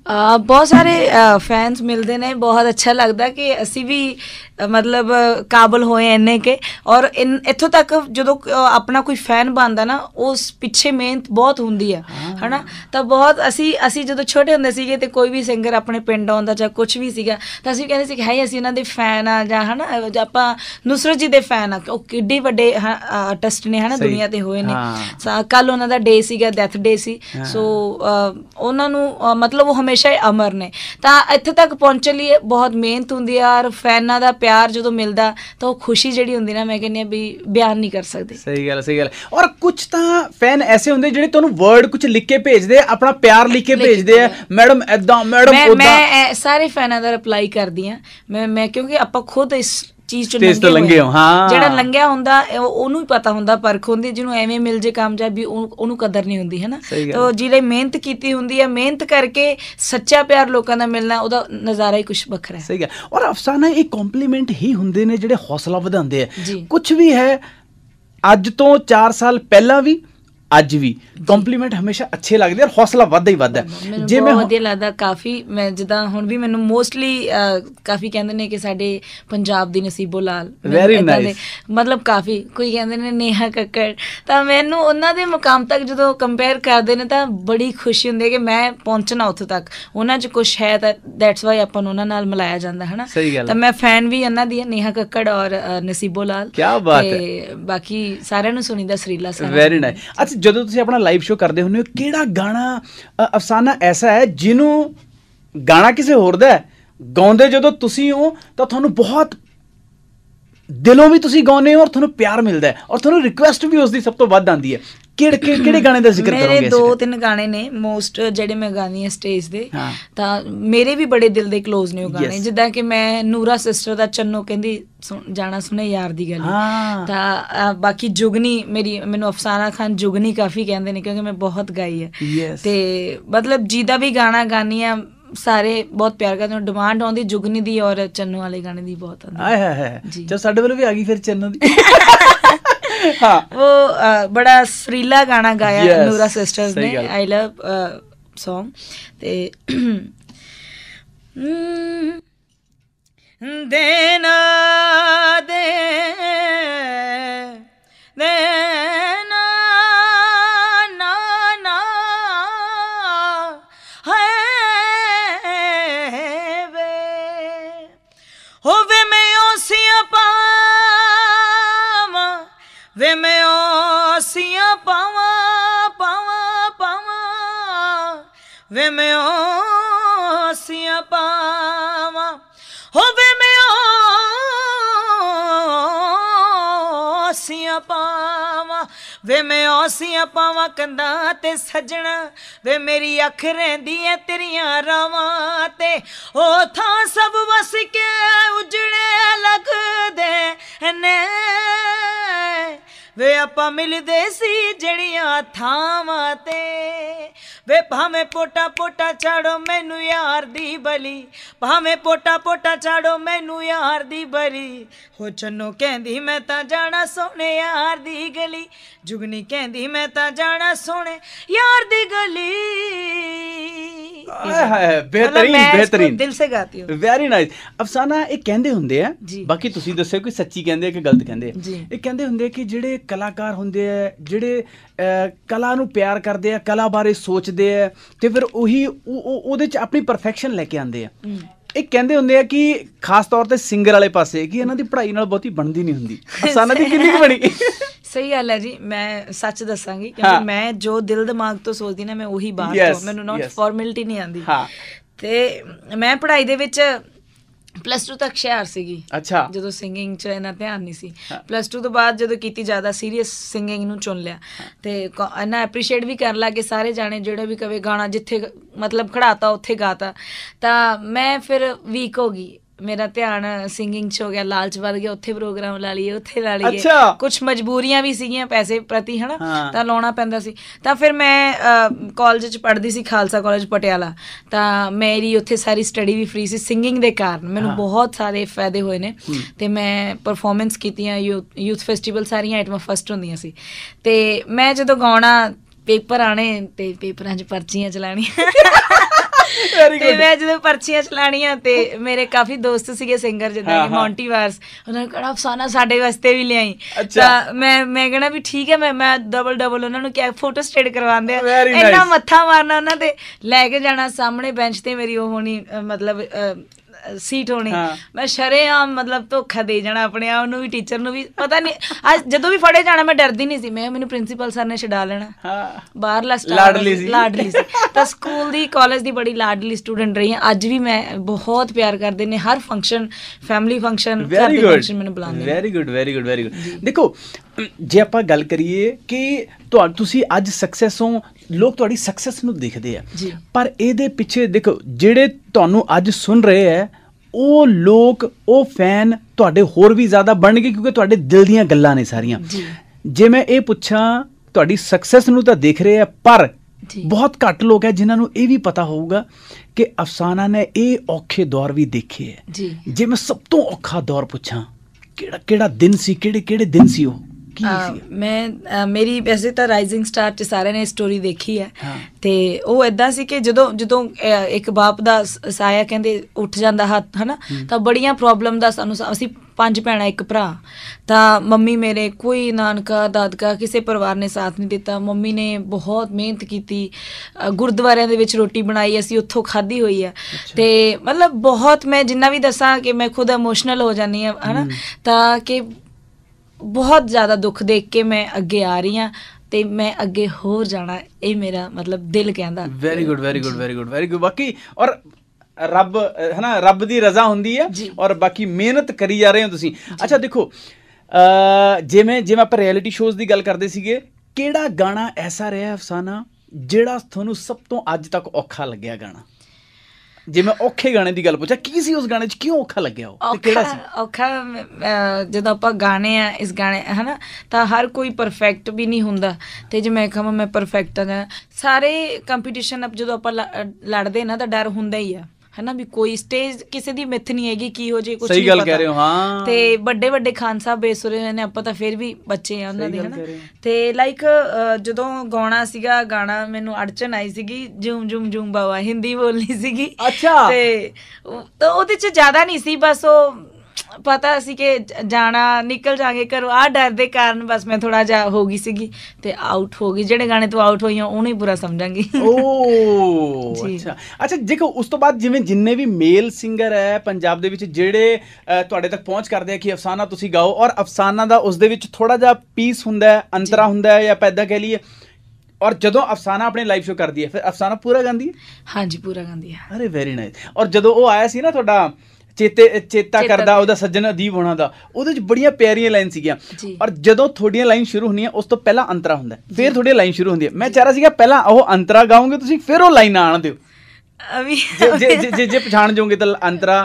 ਬਹੁਤ ਸਾਰੇ ਫੈਨਸ ਮਿਲਦੇ ਨੇ, ਬਹੁਤ ਅੱਛਾ ਲੱਗਦਾ ਕਿ ਅਸੀਂ ਵੀ ਮਤਲਬ ਕਾਬਲ ਹੋਏ ਇੰਨੇ ਕਿ, ਔਰ ਇੱਥੋਂ ਤੱਕ ਜਦੋਂ ਆਪਣਾ ਕੋਈ ਫੈਨ ਬਣਦਾ ਨਾ ਉਸ ਪਿੱਛੇ ਮਿਹਨਤ ਬਹੁਤ ਹੁੰਦੀ ਆ, ਹੈ ਨਾ। ਤਾਂ ਬਹੁਤ ਅਸੀਂ ਅਸੀਂ ਜਦੋਂ ਛੋਟੇ ਹੁੰਦੇ ਸੀਗੇ ਤੇ ਕੋਈ ਵੀ ਸਿੰਗਰ ਆਪਣੇ ਪਿੰਡ ਆਉਂਦਾ ਜਾਂ ਕੁਛ ਵੀ ਸੀਗਾ ਤਾਂ ਅਸੀਂ ਕਹਿੰਦੇ ਸੀ ਕਿ ਹਾਈ ਅਸੀਂ ਇਹਨਾਂ ਦੇ ਫੈਨ ਆ, ਜਾਂ ਹੈ ਨਾ ਜਾਂ ਆਪਾਂ ਨੁਸਰਤ ਜੀ ਦੇ ਫੈਨ ਆ, ਉਹ ਕਿੱਡੇ ਵੱਡੇ ਆਰਟਿਸਟ ਨੇ, ਹੈ ਨਾ, ਦੁਨੀਆ 'ਤੇ ਹੋਏ ਨੇ। ਕੱਲ੍ਹ ਉਹਨਾਂ ਦਾ ਡੇ ਸੀਗਾ, ਡੈਥ ਡੇ ਸੀ, ਸੋ ਉਹਨਾਂ ਨੂੰ ਮਤਲਬ ਉਹ ਹਮੇਸ਼ਾ ਹੀ ਅਮਰ ਨੇ। ਤਾਂ ਇੱਥੇ ਤੱਕ ਪਹੁੰਚਣ ਲਈ ਬਹੁਤ ਮਿਹਨਤ ਹੁੰਦੀ ਆ, ਔਰ ਫੈਨਾਂ ਦਾ ਪਿਆਰ ਜਦੋਂ ਮਿਲਦਾ ਤਾਂ ਉਹ ਖੁਸ਼ੀ ਜਿਹੜੀ ਹੁੰਦੀ ਨਾ, ਮੈਂ ਕਹਿੰਦੀ ਹਾਂ ਵੀ ਬਿਆਨ ਨਹੀਂ ਕਰ ਸਕਦੇ। ਸਹੀ ਗੱਲ ਸਹੀ ਗੱਲ। ਔਰ ਕੁਛ ਤਾਂ ਫੈਨ ਐਸੇ ਹੁੰਦੇ ਜਿਹੜੇ ਤੁਹਾਨੂੰ ਵਰਡ ਕੁਛ ਲਿਖ ਕੇ ਭੇਜਦੇ ਆ, ਆਪਣਾ ਪਿਆਰ ਲਿਖ ਕੇ ਭੇਜਦੇ ਆ, ਮੈਡਮ ਏਦਾਂ, ਮੈਡਮ ਓਦਾਂ। ਮੈਂ ਸਾਰੇ ਫੈਨਾਂ ਦਾ ਰਿਪਲਾਈ ਕਰਦੀ ਹਾਂ ਮੈਂ ਮੈਂ ਕਿਉਂਕਿ ਆਪਾਂ ਖੁਦ ਇਸ ਚੀਜ਼ ਚੋਂ ਲੰਘੇ ਹੋ। ਹਾਂ, ਜਿਹੜਾ ਲੰਘਿਆ ਹੁੰਦਾ ਉਹਨੂੰ ਹੀ ਪਤਾ ਹੁੰਦਾ, ਪਰਖ ਹੁੰਦੀ। ਜਿਹਨੂੰ ਐਵੇਂ ਮਿਲ ਜੇ ਕਾਮਯਾਬੀ ਉਹਨੂੰ ਕਦਰ ਨਹੀਂ ਹੁੰਦੀ, ਹੈ ਨਾ। ਤਾਂ ਜਿਹਨੇ ਮਿਹਨਤ ਕੀਤੀ ਹੁੰਦੀ ਹੈ, ਮਿਹਨਤ ਕਰਕੇ ਸੱਚਾ ਪਿਆਰ ਲੋਕਾਂ ਦਾ ਮਿਲਣਾ, ਉਹਦਾ ਨਜ਼ਾਰਾ ਹੀ ਕੁਛ ਵੱਖਰਾ ਹੈ। ਸਹੀ ਗੱਲ। ਔਰ ਅਫਸਾਨਾ ਇਹ ਕੰਪਲੀਮੈਂਟ ਹੀ ਹੁੰਦੇ ਨੇ ਜਿਹੜੇ ਹੌਸਲਾ ਵਧਾਉਂਦੇ ਆ। ਕੁਛ ਵੀ ਹੈ, ਅੱਜ ਤੋਂ ਚਾਰ ਸਾਲ ਪਹਿਲਾਂ ਵੀ ਅੱਜ ਵੀ ਕੰਪਲੀਮੈਂਟ ਹਮੇਸ਼ਾ ਅੱਛੇ ਲੱਗਦੇ, ਔਰ ਹੌਸਲਾ ਵੱਧਦਾ ਹੀ ਵੱਧਦਾ। ਜੇ ਮੈਂ ਵਧੀਆ ਲੱਗਦਾ ਕਾਫੀ, ਮੈਂ ਜਿੱਦਾਂ ਹੁਣ ਵੀ ਮੈਨੂੰ ਮੋਸਟਲੀ ਕਾਫੀ ਕਹਿੰਦੇ ਨੇ ਕਿ ਸਾਡੇ ਪੰਜਾਬ ਦੀ ਨਸੀਬੋ ਲਾਲ, ਮਤਲਬ ਕਾਫੀ ਕੋਈ ਕਹਿੰਦੇ ਨੇ ਨੇਹਾ ਕੱਕੜ, ਤਾਂ ਮੈਨੂੰ ਉਹਨਾਂ ਦੇ ਮੁਕਾਮ ਤੱਕ ਜਦੋਂ ਕੰਪੇਅਰ ਕਰਦੇ ਨੇ ਤਾਂ ਬੜੀ ਖੁਸ਼ੀ ਹੁੰਦੀ ਹੈ ਕਿ ਮੈਂ ਪਹੁੰਚਣਾ ਉੱਥੋਂ ਤੱਕ। ਉਹਨਾਂ 'ਚ ਕੁਛ ਹੈ ਤਾਂ ਦੈਟਸ ਵਾਈ ਆਪਾਂ ਨੂੰ ਉਹਨਾਂ ਨਾਲ ਮਿਲਾਇਆ ਜਾਂਦਾ, ਹੈ ਨਾ। ਤਾਂ ਮੈਂ ਫੈਨ ਵੀ ਉਹਨਾਂ ਦੀ ਨੇਹਾ ਕੱਕੜ ਔਰ ਨਸੀਬੋ ਲਾਲ। ਕਿਆ ਬਾਤ ਹੈ। ਬਾਕੀ ਸਾਰਿਆਂ ਨੂੰ ਸੁਣੀਦਾ ਸਰੀਲਾ ਸਾਰਾ। Very nice. ਅੱਛਾ, ਜਦੋਂ ਤੁਸੀਂ ਆਪਣਾ ਲਾਈਵ ਸ਼ੋਅ ਕਰਦੇ ਹੁੰਦੇ ਹੋ, ਕਿਹੜਾ ਗਾਣਾ ਅਫਸਾਨਾ ਐਸਾ ਹੈ ਜਿਹਨੂੰ ਗਾਣਾ ਕਿਸੇ ਹੋਰ ਦਾ ਗਾਉਂਦੇ ਜਦੋਂ ਤੁਸੀਂ ਹੋ ਤਾਂ ਤੁਹਾਨੂੰ ਬਹੁਤ ਦਿਲੋਂ ਵੀ ਤੁਸੀਂ ਗਾਉਂਦੇ ਹੋ, ਔਰ ਤੁਹਾਨੂੰ ਪਿਆਰ ਮਿਲਦਾ ਹੈ, ਔਰ ਤੁਹਾਨੂੰ ਰਿਕੁਐਸਟ ਵੀ ਉਸ ਦੀ ਸਭ ਤੋਂ ਵੱਧ ਆਉਂਦੀ ਹੈ? ਕਿਹੜੇ ਕਿਹੜੇ ਗਾਣੇ ਦਾ ਜ਼ਿਕਰ ਕਰੋਗੇ? ਮੇਰੇ ਦੋ ਤਿੰਨ ਗਾਣੇ ਨੇ ਮੋਸਟ ਜਿਹੜੇ ਮੈਂ ਗਾਉਂਦੀ ਹਾਂ ਸਟੇਜ ਦੇ, ਤਾਂ ਮੇਰੇ ਵੀ ਬੜੇ ਦਿਲ ਦੇ ਕਲੋਜ਼ ਨੇ ਉਹ ਗਾਣੇ। ਜਿੱਦਾਂ ਕਿ ਮੈਂ ਨੂਰਾ ਸਿਸਟਰ ਦਾ ਚੰਨੋ ਕਹਿੰਦੀ ਜਾਣਾ ਸੁਣੇ ਯਾਰ ਦੀ ਗੱਲ, ਤਾਂ ਬਾਕੀ ਜੁਗਨੀ ਮੇਰੀ, ਮੈਨੂੰ ਅਫਸਾਨਾ ਖਾਨ ਜੁਗਨੀ ਕਾਫੀ ਕਹਿੰਦੇ ਨੇ ਕਿਉਂਕਿ ਮੈਂ ਬਹੁਤ ਗਾਈ ਹੈ। ਤੇ ਮਤਲਬ ਜਿਹਦਾ ਵੀ ਗਾਣਾ ਗਾਉਂਦੀ ਹਾਂ ਸਾਰੇ ਬਹੁਤ ਪਿਆਰ ਕਰਦੇ। ਡਿਮਾਂਡ ਆਉਂਦੀ ਜੁਗਨੀ ਦੀ ਔਰ ਚੰਨੋ ਵਾਲੇ ਗਾਣੇ ਦੀ ਬਹੁਤ ਆਉਂਦੀ। ਚਲ ਸਾਡੇ ਵੱਲੋਂ ਵੀ ਆ ਗਈ ਫਿਰ ਚੰਨੋ ਦੀ। ਹਾਂ, ਉਹ ਬੜਾ ਸਰੀਲਾ ਗਾਣਾ ਗਾਇਆ ਨੂਰਾ ਸਿਸਟਰਸ ਨੇ, ਆਈ ਲਵ ਸੌਂਗ। ਤੇ ਦੇਨਾ ਦੇ ਦੇਨਾ ਨਾ ਨਾ ਹੈ ਵੇ ਹੋਵੇ ਮੈਂ ਓਸੀਆਂ ਪਾਵਾਂ ਵੇ ਮੈਂ ਓਸੀਆਂ ਪਾਵਾਂ ਪਾਵਾਂ ਪਾਵਾਂ ਵੇ ਮੈਂ ਓਸੀਆਂ ਪਾਵਾਂ ਹੋਵੇ ਮੈਂ ਓਸੀਆਂ ਪਾਵਾਂ ਵੇ ਮੈਂ ਓਸੀਆਂ ਪਾਵਾਂ ਕੰਧਾਂ ਤੇ ਸੱਜਣਾ ਵੇ ਮੇਰੀ ਅੱਖ ਰਹਿੰਦੀ ਐ ਤੇਰੀਆਂ ਰਾਵਾਂ ਤੇ ਉਹ ਥਾਂ ਸਭ ਵਸ ਕੇ ਉਜੜੇ ਲੱਗਦੇ ਨੇ ਵੇ ਆਪਾਂ ਮਿਲਦੇ ਸੀ ਜਿਹੜੀਆਂ ਥਾਵਾਂ ਤੇ ਵੇ ਭਾਵੇਂ ਪੋਟਾ ਪੋਟਾ ਚਾੜੋ ਮੈਨੂੰ ਯਾਰ ਦੀ ਬਲੀ ਭਾਵੇਂ ਪੋਟਾ ਪੋਟਾ ਚਾੜੋ ਮੈਨੂੰ ਯਾਰ ਦੀ ਬਲੀ ਹੋ ਚੰਨੋ ਕਹਿੰਦੀ ਮੈਂ ਤਾਂ ਜਾਣਾ ਸੋਹਣੇ ਯਾਰ ਦੀ ਗਲੀ ਜੁਗਨੀ ਕਹਿੰਦੀ ਮੈਂ ਤਾਂ ਜਾਣਾ ਸੋਹਣੇ ਯਾਰ ਦੀ ਗਲੀ। बेहतरीन बेहतरीन दिल से गाती हूँ। Very nice. अफसाना ਇਹ ਕਹਿੰਦੇ ਹੁੰਦੇ ਆ, ਬਾਕੀ ਤੁਸੀਂ ਦੱਸਿਓ ਕਿ ਸੱਚੀ ਕਹਿੰਦੇ ਆ ਕਿ ਗਲਤ ਕਹਿੰਦੇ ਆ। ਇਹ ਕਹਿੰਦੇ ਹੁੰਦੇ ਆ ਕਿ ਜਿਹੜੇ ਕਲਾਕਾਰ ਹੁੰਦੇ ਆ, ਜਿਹੜੇ ਕਲਾ ਨੂੰ ਪਿਆਰ ਕਰਦੇ ਆ, ਕਲਾ ਬਾਰੇ ਸੋਚਦੇ ਆ ਤੇ ਫਿਰ ਉਹੀ ਉਹਦੇ 'ਚ ਆਪਣੀ ਪਰਫੈਕਸ਼ਨ ਲੈ ਕੇ ਆਉਂਦੇ ਆ। ਇਹ ਕਹਿੰਦੇ ਹੁੰਦੇ ਆ ਕਿ ਖਾਸ ਤੌਰ ਤੇ ਸਿੰਗਰ ਵਾਲੇ ਪਾਸੇ ਕਿ ਇਹਨਾਂ ਦੀ ਪੜ੍ਹਾਈ ਨਾਲ ਬਹੁਤੀ ਬਣਦੀ ਨਹੀਂ ਹੁੰਦੀ। ਅਫਸਾਨਾ ਦੀ ਕਿੰਨੀ ਕੁ ਬਣੀ? ਸਹੀ ਗੱਲ ਹੈ ਜੀ, ਮੈਂ ਸੱਚ ਦੱਸਾਂਗੀ ਕਿਉਂਕਿ ਮੈਂ ਜੋ ਦਿਲ ਦਿਮਾਗ ਤੋਂ ਸੋਚਦੀ ਨਾ ਮੈਂ ਉਹੀ ਬਾਤ ਤੋਂ, ਮੈਨੂੰ ਨੋਟ ਫਾਰਮੈਲਿਟੀ ਨਹੀਂ ਆਉਂਦੀ। ਤੇ ਮੈਂ ਪੜ੍ਹਾਈ ਦੇ ਵਿੱਚ ਪਲੱਸ ਟੂ ਤੱਕ ਹੁਸ਼ਿਆਰ ਸੀਗੀ। ਅੱਛਾ। ਜਦੋਂ ਸਿੰਗਿੰਗ 'ਚ ਇੰਨਾ ਧਿਆਨ ਨਹੀਂ ਸੀ। ਪਲੱਸ ਟੂ ਤੋਂ ਬਾਅਦ ਜਦੋਂ ਕੀਤੀ ਜ਼ਿਆਦਾ ਸੀਰੀਅਸ ਸਿੰਗਿੰਗ ਨੂੰ ਚੁਣ ਲਿਆ ਤੇ ਇੰਨਾ ਐਪਰੀਸ਼ੀਏਟ ਵੀ ਕਰਨ ਲੱਗੇ ਸਾਰੇ ਜਾਣੇ, ਜਿਹੜਾ ਵੀ ਕਵੇ ਗਾਣਾ ਜਿੱਥੇ ਮਤਲਬ ਖੜਾਤਾ ਉੱਥੇ ਗਾਤਾ, ਤਾਂ ਮੈਂ ਫਿਰ ਵੀਕ ਹੋ ਗਈ। ਮੇਰਾ ਧਿਆਨ ਸਿੰਗਿੰਗ 'ਚ ਹੋ ਗਿਆ, ਲਾਲਚ ਵੱਧ ਗਿਆ, ਉੱਥੇ ਪ੍ਰੋਗਰਾਮ ਲਾ ਲਈਏ ਉੱਥੇ ਲਾ ਲਈਏ। ਕੁਛ ਮਜਬੂਰੀਆਂ ਵੀ ਸੀਗੀਆਂ ਪੈਸੇ ਪ੍ਰਤੀ, ਹੈ ਨਾ, ਤਾਂ ਲਾਉਣਾ ਪੈਂਦਾ ਸੀ। ਤਾਂ ਫਿਰ ਮੈਂ ਕਾਲਜ 'ਚ ਪੜ੍ਹਦੀ ਸੀ, ਖਾਲਸਾ ਕਾਲਜ ਪਟਿਆਲਾ, ਤਾਂ ਮੇਰੀ ਉੱਥੇ ਸਾਰੀ ਸਟੱਡੀ ਵੀ ਫ੍ਰੀ ਸੀ। ਸਿੰਗਿੰਗ ਦੇ ਕਾਰਨ ਮੈਨੂੰ ਬਹੁਤ ਸਾਰੇ ਫਾਇਦੇ ਹੋਏ ਨੇ ਅਤੇ ਮੈਂ ਪਰਫੋਰਮੈਂਸ ਕੀਤੀਆਂ, ਯੂ ਯੂਥ ਫੈਸਟੀਵਲ ਸਾਰੀਆਂ ਆਈਟਮਾਂ ਫਸਟ ਹੁੰਦੀਆਂ ਸੀ। ਅਤੇ ਮੈਂ ਜਦੋਂ ਗਾਉਣਾ ਪੇਪਰ ਆਉਣੇ ਅਤੇ ਪੇਪਰਾਂ 'ਚ ਪਰਚੀਆਂ ਚਲਾਉਣੀਆਂ ਤੇ ਮੈਂ ਜਦੋਂ ਪਰਚੀਆਂ ਚਲਾਣੀਆਂ ਤੇ ਮੇਰੇ ਕਾਫੀ ਦੋਸਤ ਸੀਗੇ ਸਿੰਗਰ ਜਿੱਦਾਂ ਕਿ ਮੌਂਟੀ ਵਾਰਸ, ਉਹਨਾਂ ਨੇ ਕਹਿਣਾ ਅਫਸਾਨਾ ਸਾਡੇ ਵਾਸਤੇ ਵੀ ਲਿਆਈ, ਤਾਂ ਮੈਂ ਮੈਂ ਕਹਿਣਾ ਵੀ ਠੀਕ ਹੈ, ਮੈਂ ਮੈਂ ਡਬਲ ਡਬਲ ਉਹਨਾਂ ਨੂੰ ਕਿਹਾ ਫੋਟੋ ਸਟੇਟ ਕਰਵਾਉਂਦੇ ਆ, ਇੰਨਾ ਮੱਥਾ ਮਾਰਨਾ ਉਹਨਾਂ ਤੇ, ਲੈ ਕੇ ਜਾਣਾ ਸਾਹਮਣੇ ਬੈਂਚ ਤੇ ਮੇਰੀ ਉਹ ਹੋਣੀ ਮਤਲਬ ਸੀਟ ਹੋਣੀ, ਮੈਂ ਸ਼ਰੇਆਮ ਮਤਲਬ ਧੋਖਾ ਦੇ ਜਾਣਾ ਆਪਣੇ ਆਪ ਨੂੰ ਵੀ, ਟੀਚਰ ਨੂੰ ਵੀ, ਪਤਾ ਨਹੀਂ ਅੱਜ ਜਦੋਂ ਵੀ ਫੜੇ ਜਾਣਾ ਮੈਂ ਡਰਦੀ ਨਹੀਂ ਸੀ, ਮੈਂ ਮੈਨੂੰ ਪ੍ਰਿੰਸੀਪਲ ਸਰ ਨੇ ਛਡਾ ਲੈਣਾ, ਬਾਹਰਲਾ ਲਾਡਲੀ ਸੀ ਲਾਡਲੀ ਸੀ ਤਾਂ ਸਕੂਲ ਦੀ ਕਾਲਜ ਦੀ ਬੜੀ ਲਾਡਲੀ ਸਟੂਡੈਂਟ ਰਹੀ ਹਾਂ, ਅੱਜ ਵੀ ਮੈਂ ਬਹੁਤ ਪਿਆਰ ਕਰਦੇ ਨੇ, ਹਰ ਫੰਕਸ਼ਨ ਫੈਮਿਲੀ ਫੰਕਸ਼ਨ ਘਰ ਦੇ ਫੰਕਸ਼ਨ ਮੈਨੂੰ ਬੁਲਾਉਂਦੇ। Very good very good very good. ਦੇਖੋ ਜੇ ਆਪਾਂ ਗੱਲ ਕਰੀਏ ਕਿ ਤੁਹਾਨੂੰ ਤੁਸੀਂ ਅੱਜ ਸਕਸੈਸ ਹੋ, ਲੋਕ ਤੁਹਾਡੀ ਸਕਸੈਸ ਨੂੰ ਦੇਖਦੇ ਆ, ਪਰ ਇਹਦੇ ਪਿੱਛੇ ਦੇਖੋ ਜਿਹੜੇ ਤੁਹਾਨੂੰ ਅੱਜ ਸੁਣ ਰਹੇ ਹੈ ਉਹ ਲੋਕ, ਉਹ ਫੈਨ ਤੁਹਾਡੇ ਹੋਰ ਵੀ ਜ਼ਿਆਦਾ ਬਣਨਗੇ ਕਿਉਂਕਿ ਤੁਹਾਡੇ ਦਿਲ ਦੀਆਂ ਗੱਲਾਂ ਨੇ ਸਾਰੀਆਂ। ਜੇ ਮੈਂ ਇਹ ਪੁੱਛਾਂ ਤੁਹਾਡੀ ਸਕਸੈਸ ਨੂੰ ਤਾਂ ਦੇਖ ਰਹੇ ਆ, ਪਰ ਬਹੁਤ ਘੱਟ ਲੋਕ ਹੈ ਜਿਨ੍ਹਾਂ ਨੂੰ ਇਹ ਵੀ ਪਤਾ ਹੋਊਗਾ ਕਿ ਅਫਸਾਨਾ ਨੇ ਇਹ ਔਖੇ ਦੌਰ ਵੀ ਦੇਖੇ ਹੈ। ਜੇ ਮੈਂ ਸਭ ਤੋਂ ਔਖਾ ਦੌਰ ਪੁੱਛਾਂ ਕਿਹੜਾ ਕਿਹੜਾ ਦਿਨ ਸੀ, ਕਿਹੜੇ ਕਿਹੜੇ ਦਿਨ ਸੀ ਉਹ? ਮੈਂ ਮੇਰੀ ਵੈਸੇ ਤਾਂ ਰਾਈਜ਼ਿੰਗ ਸਟਾਰ 'ਚ ਸਾਰਿਆਂ ਨੇ ਸਟੋਰੀ ਦੇਖੀ ਹੈ, ਤੇ ਉਹ ਇੱਦਾਂ ਸੀ ਕਿ ਜਦੋਂ ਜਦੋਂ ਇੱਕ ਬਾਪ ਦਾ ਸਾਇਆ ਕਹਿੰਦੇ ਉੱਠ ਜਾਂਦਾ ਹੱਥ ਹੈ ਨਾ, ਤਾਂ ਬੜੀਆਂ ਪ੍ਰੋਬਲਮ ਦਾ ਸਾਨੂੰ, ਅਸੀਂ ਪੰਜ ਭੈਣਾਂ ਇੱਕ ਭਰਾ, ਤਾਂ ਮੰਮੀ ਮੇਰੇ ਕੋਈ ਨਾਨਕਾ ਦਾਦਕਾ ਕਿਸੇ ਪਰਿਵਾਰ ਨੇ ਸਾਥ ਨਹੀਂ ਦਿੱਤਾ, ਮੰਮੀ ਨੇ ਬਹੁਤ ਮਿਹਨਤ ਕੀਤੀ, ਗੁਰਦੁਆਰਿਆਂ ਦੇ ਵਿੱਚ ਰੋਟੀ ਬਣਾਈ, ਅਸੀਂ ਉੱਥੋਂ ਖਾਧੀ ਹੋਈ ਆ, ਤੇ ਮਤਲਬ ਬਹੁਤ, ਮੈਂ ਜਿੰਨਾ ਵੀ ਦੱਸਾਂ ਕਿ ਮੈਂ ਖੁਦ ਇਮੋਸ਼ਨਲ ਹੋ ਜਾਂਦੀ ਹਾਂ ਹੈ ਨਾ, ਤਾਂ ਕਿ ਬਹੁਤ ਜ਼ਿਆਦਾ ਦੁੱਖ ਦੇਖ ਕੇ ਮੈਂ ਅੱਗੇ ਆ ਰਹੀ ਹਾਂ ਤੇ ਮੈਂ ਅੱਗੇ ਹੋਰ ਜਾਣਾ, ਇਹ ਮੇਰਾ ਮਤਲਬ ਦਿਲ ਕਹਿੰਦਾ। Very good very good very good very good. ਬਾਕੀ ਔਰ ਰੱਬ ਹੈ ਨਾ, ਰੱਬ ਦੀ ਰਜ਼ਾ ਹੁੰਦੀ ਹੈ ਔਰ ਬਾਕੀ ਮਿਹਨਤ ਕਰੀ ਜਾ ਰਹੇ ਹੋ ਤੁਸੀਂ। ਅੱਛਾ ਦੇਖੋ, ਜਿਵੇਂ ਜਿਵੇਂ ਆਪਾਂ ਰਿਐਲਿਟੀ ਸ਼ੋਜ਼ ਦੀ ਗੱਲ ਕਰਦੇ ਸੀਗੇ, ਕਿਹੜਾ ਗਾਣਾ ਐਸਾ ਰਿਹਾ ਅਫਸਾਨਾ ਜਿਹੜਾ ਤੁਹਾਨੂੰ ਸਭ ਤੋਂ ਅੱਜ ਤੱਕ ਔਖਾ ਲੱਗਿਆ ਗਾਣਾ? ਜੇ ਮੈਂ ਔਖੇ ਗਾਣੇ ਦੀ ਗੱਲ ਪੁੱਛਾਂ, ਕੀ ਸੀ ਉਸ ਗਾਣੇ 'ਚ, ਕਿਉਂ ਔਖਾ ਲੱਗਿਆ ਉਹ, ਕਿਹੜਾ ਸੀ ਔਖਾ? ਜਦੋਂ ਆਪਾਂ ਗਾਣੇ ਆ ਇਸ ਗਾਣੇ ਹੈ ਨਾ, ਤਾਂ ਹਰ ਕੋਈ ਪਰਫੈਕਟ ਵੀ ਨਹੀਂ ਹੁੰਦਾ, ਤੇ ਜੇ ਮੈਂ ਕਹਾਂ ਮੈਂ ਪਰਫੈਕਟ ਹਾਂ, ਸਾਰੇ ਕੰਪੀਟੀਸ਼ਨ ਜਦੋਂ ਆਪਾਂ ਲੜਦੇ ਨਾ ਤਾਂ ਡਰ ਹੁੰਦਾ ਹੀ ਆ ਹੈ ਨਾ, ਵੀ ਕੋਈ ਸਟੇਜ ਕਿਸੇ ਦੀ ਮਿੱਥ ਨਹੀਂ ਹੈਗੀ ਕੀ ਹੋ ਜੇ, ਕੁਛ ਨਹੀਂ ਪਤਾ। ਸਹੀ ਗੱਲ ਕਹਿ ਰਹੇ ਹੋ। ਹਾਂ, ਤੇ ਵੱਡੇ ਵੱਡੇ ਖਾਨ ਸਾਹਿਬ ਬੇਸੁਰੇ ਹੋਏ ਨੇ, ਆਪਾਂ ਤਾਂ ਫਿਰ ਵੀ ਬੱਚੇ ਆ ਉਹਨਾਂ ਦੇ ਹੈ ਨਾ, ਤੇ ਲਾਈਕ ਜਦੋਂ ਗਾਉਣਾ ਸੀਗਾ ਗਾਣਾ, ਮੈਨੂੰ ਅੜਚਨ ਆਈ ਸੀਗੀ, ਜੂਮ ਜੂਮ ਜੂਮ ਬਾਵਾ ਹਿੰਦੀ ਬੋਲਣੀ ਸੀਗੀ। ਅੱਛਾ। ਤੇ ਉਹਦੇ 'ਚ ਜ਼ਿਆਦਾ ਨਹੀਂ ਸੀ, ਬਸ ਉਹ ਪਤਾ ਸੀ ਕਿ ਜਾਣਾ ਨਿਕਲ ਜਾਗੇ ਘਰੋਂ, ਆਹ ਡਰ ਦੇ ਕਾਰਨ ਬਸ ਮੈਂ ਥੋੜਾ ਜਿਹਾ ਹੋ ਗਈ ਸੀਗੀ ਤੇ ਆਊਟ ਹੋ ਗਈ। ਜਿਹੜੇ ਗਾਣੇ ਤੋਂ ਆਊਟ ਹੋਈ ਉਹਨੂੰ ਹੀ ਬੁਰਾ ਸਮਝਾਂਗੀ। ਓ ਅੱਛਾ ਅੱਛਾ। ਦੇਖੋ ਉਸ ਤੋਂ ਬਾਅਦ ਜਿਵੇਂ ਜਿੰਨੇ ਵੀ ਮੇਲ ਸਿੰਗਰ ਹੈ ਪੰਜਾਬ ਦੇ ਵਿੱਚ ਜਿਹੜੇ ਤੁਹਾਡੇ ਤੱਕ ਪਹੁੰਚ ਕਰਦੇ ਆ ਕਿ ਅਫਸਾਨਾ ਤੁਸੀਂ ਗਾਓ, ਔਰ ਅਫਸਾਨਾ ਦਾ ਉਸ ਦੇ ਵਿੱਚ ਥੋੜਾ ਜਿਹਾ ਪੀਸ ਹੁੰਦਾ ਹੈ, ਅੰਤਰਾ ਹੁੰਦਾ ਹੈ, ਜਾਂ ਪੈਦਾ ਕਹਿ ਲਈਏ, ਔਰ ਜਦੋਂ ਅਫਸਾਨਾ ਆਪਣੇ ਲਾਈਵ ਸ਼ੋ ਕਰਦੀ ਹੈ ਫਿਰ ਅਫਸਾਨਾ ਪੂਰਾ ਗਾਉਂਦੀ ਹੈ? ਹਾਂਜੀ ਪੂਰਾ ਗਾਉਂਦੀ ਹੈ। ਅਰੇ ਵੈਰੀ ਨਾਈਸ। ਔਰ ਜਦੋਂ ਉਹ ਆਇਆ ਸੀ ਨਾ ਤੁਹਾਡਾ ਚੇਤੇ ਚੇਤਾ ਕਰਦਾ ਉਹਦਾ ਸੱਜਣ ਅਦੀਬ ਹੋਣਾ ਦਾ, ਉਹਦੇ 'ਚ ਬੜੀਆਂ ਪਿਆਰੀਆਂ ਲਾਈਨ ਸੀਗੀਆਂ, ਔਰ ਜਦੋਂ ਤੁਹਾਡੀਆਂ ਲਾਈਨ ਸ਼ੁਰੂ ਹੁੰਦੀਆਂ ਉਸ ਤੋਂ ਪਹਿਲਾਂ ਅੰਤਰਾ ਹੁੰਦਾ, ਫਿਰ ਤੁਹਾਡੀ ਲਾਈਨ ਸ਼ੁਰੂ ਹੁੰਦੀ ਹੈ। ਮੈਂ ਚਾਹ ਰਿਹਾ ਸੀਗਾ ਪਹਿਲਾਂ ਉਹ ਅੰਤਰਾ ਗਾਓਗੇ ਤੁਸੀਂ, ਫਿਰ ਉਹ ਲਾਈਨ ਆਣ ਦਿਓ, ਜੇ ਜੇ ਪਛਾਣ ਜਾਓਗੇ ਤਾਂ ਅੰਤਰਾ।